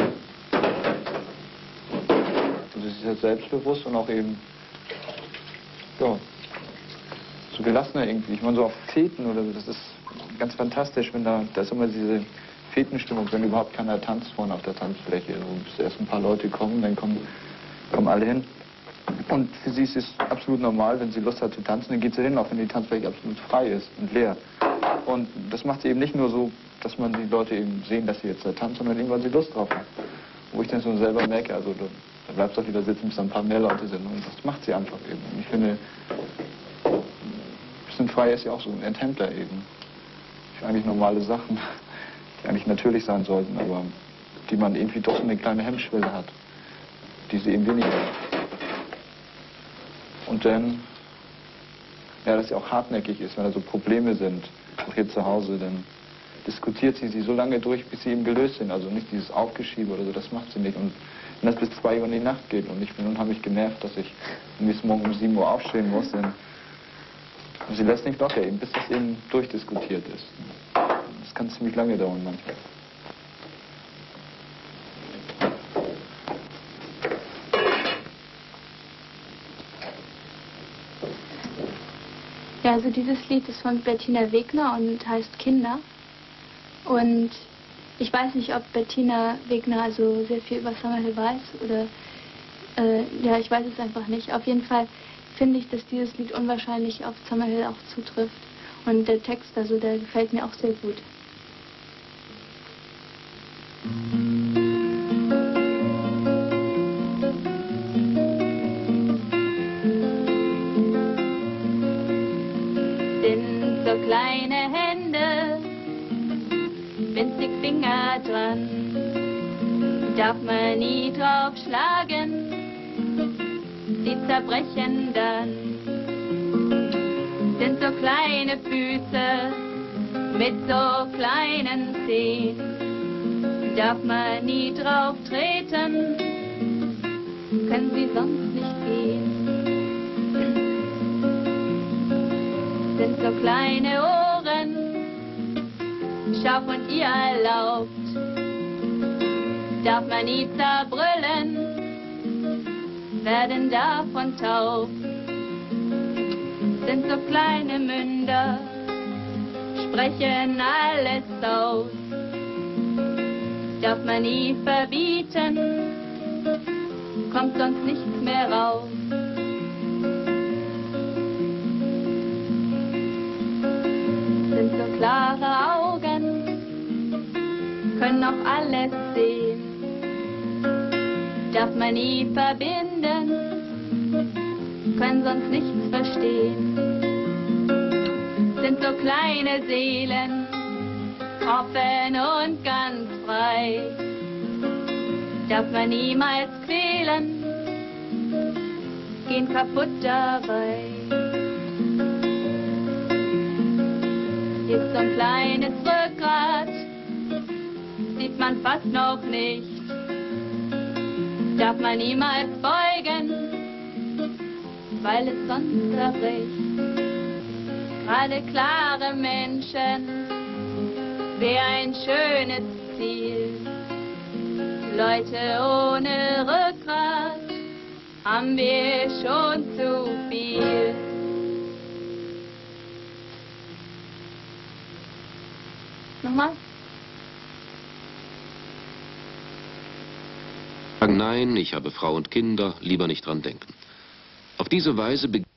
Also sie ist halt selbstbewusst und auch eben, ja, so gelassener irgendwie. Ich meine, so auf Feten oder so, das ist ganz fantastisch, wenn da ist immer diese Fetenstimmung, wenn überhaupt keiner tanzt vorne auf der Tanzfläche. Also bis erst ein paar Leute kommen, dann kommen alle hin. Und für sie ist es absolut normal, wenn sie Lust hat zu tanzen, dann geht sie hin, auch wenn die Tanzfläche absolut frei ist und leer. Und das macht sie eben nicht nur so, dass man die Leute eben sehen, dass sie jetzt da tanzt, sondern eben, weil sie Lust drauf hat. Wo ich dann so selber merke, also da bleibst du auch wieder sitzen, bis da ein paar mehr Leute sind. Und das macht sie einfach eben. Und ich finde, sind Freier ist ja auch so ein Enthemmter eben. Eigentlich normale Sachen, die eigentlich natürlich sein sollten, aber die man irgendwie doch so eine kleine Hemmschwelle hat, die sie eben weniger hat. Und dann, ja, dass sie auch hartnäckig ist, wenn da so Probleme sind, auch hier zu Hause, dann diskutiert sie so lange durch, bis sie eben gelöst sind. Also nicht dieses Aufgeschiebe oder so, das macht sie nicht. Und wenn das bis 2 Uhr in die Nacht geht und ich bin unheimlich genervt, dass ich nächsten Morgen um 7 Uhr aufstehen muss, dann und sie lässt nicht locker, eben, bis das eben durchdiskutiert ist. Das kann ziemlich lange dauern manchmal. Ja, also dieses Lied ist von Bettina Wegner und heißt Kinder. Und ich weiß nicht, ob Bettina Wegner also sehr viel über Summerhill weiß oder ja, ich weiß es einfach nicht. Auf jeden Fall finde ich, dass dieses Lied unwahrscheinlich auf Summerhill auch zutrifft. Und der Text, also der gefällt mir auch sehr gut. Sind so kleine Hände, winzig Finger dran, darf man nie drauf schlagen, sie zerbrechen dann. Sind so kleine Füße mit so kleinen Zehen, darf man nie drauf treten, können sie sonst nicht gehen. Sind so kleine Ohren, scharf und ihr erlaubt, darf man nie zerbrüllen, werden davon taub. Sind so kleine Münder, sprechen alles aus, darf man nie verbieten, kommt sonst nichts mehr raus. Sind so klare Augen, können auch alles sehen, darf man nie verbinden, können sonst nichts verstehen. Sind so kleine Seelen, offen und ganz frei, darf man niemals quälen, gehen kaputt dabei. Ist so ein kleines Rückgrat, sieht man fast noch nicht, darf man niemals beugen, weil es sonst zerbricht. Gerade klare Menschen, wäre ein schönes Ziel. Leute ohne Rückgrat haben wir schon zu viel. Nochmal? Nein, ich habe Frau und Kinder, lieber nicht dran denken. Auf diese Weise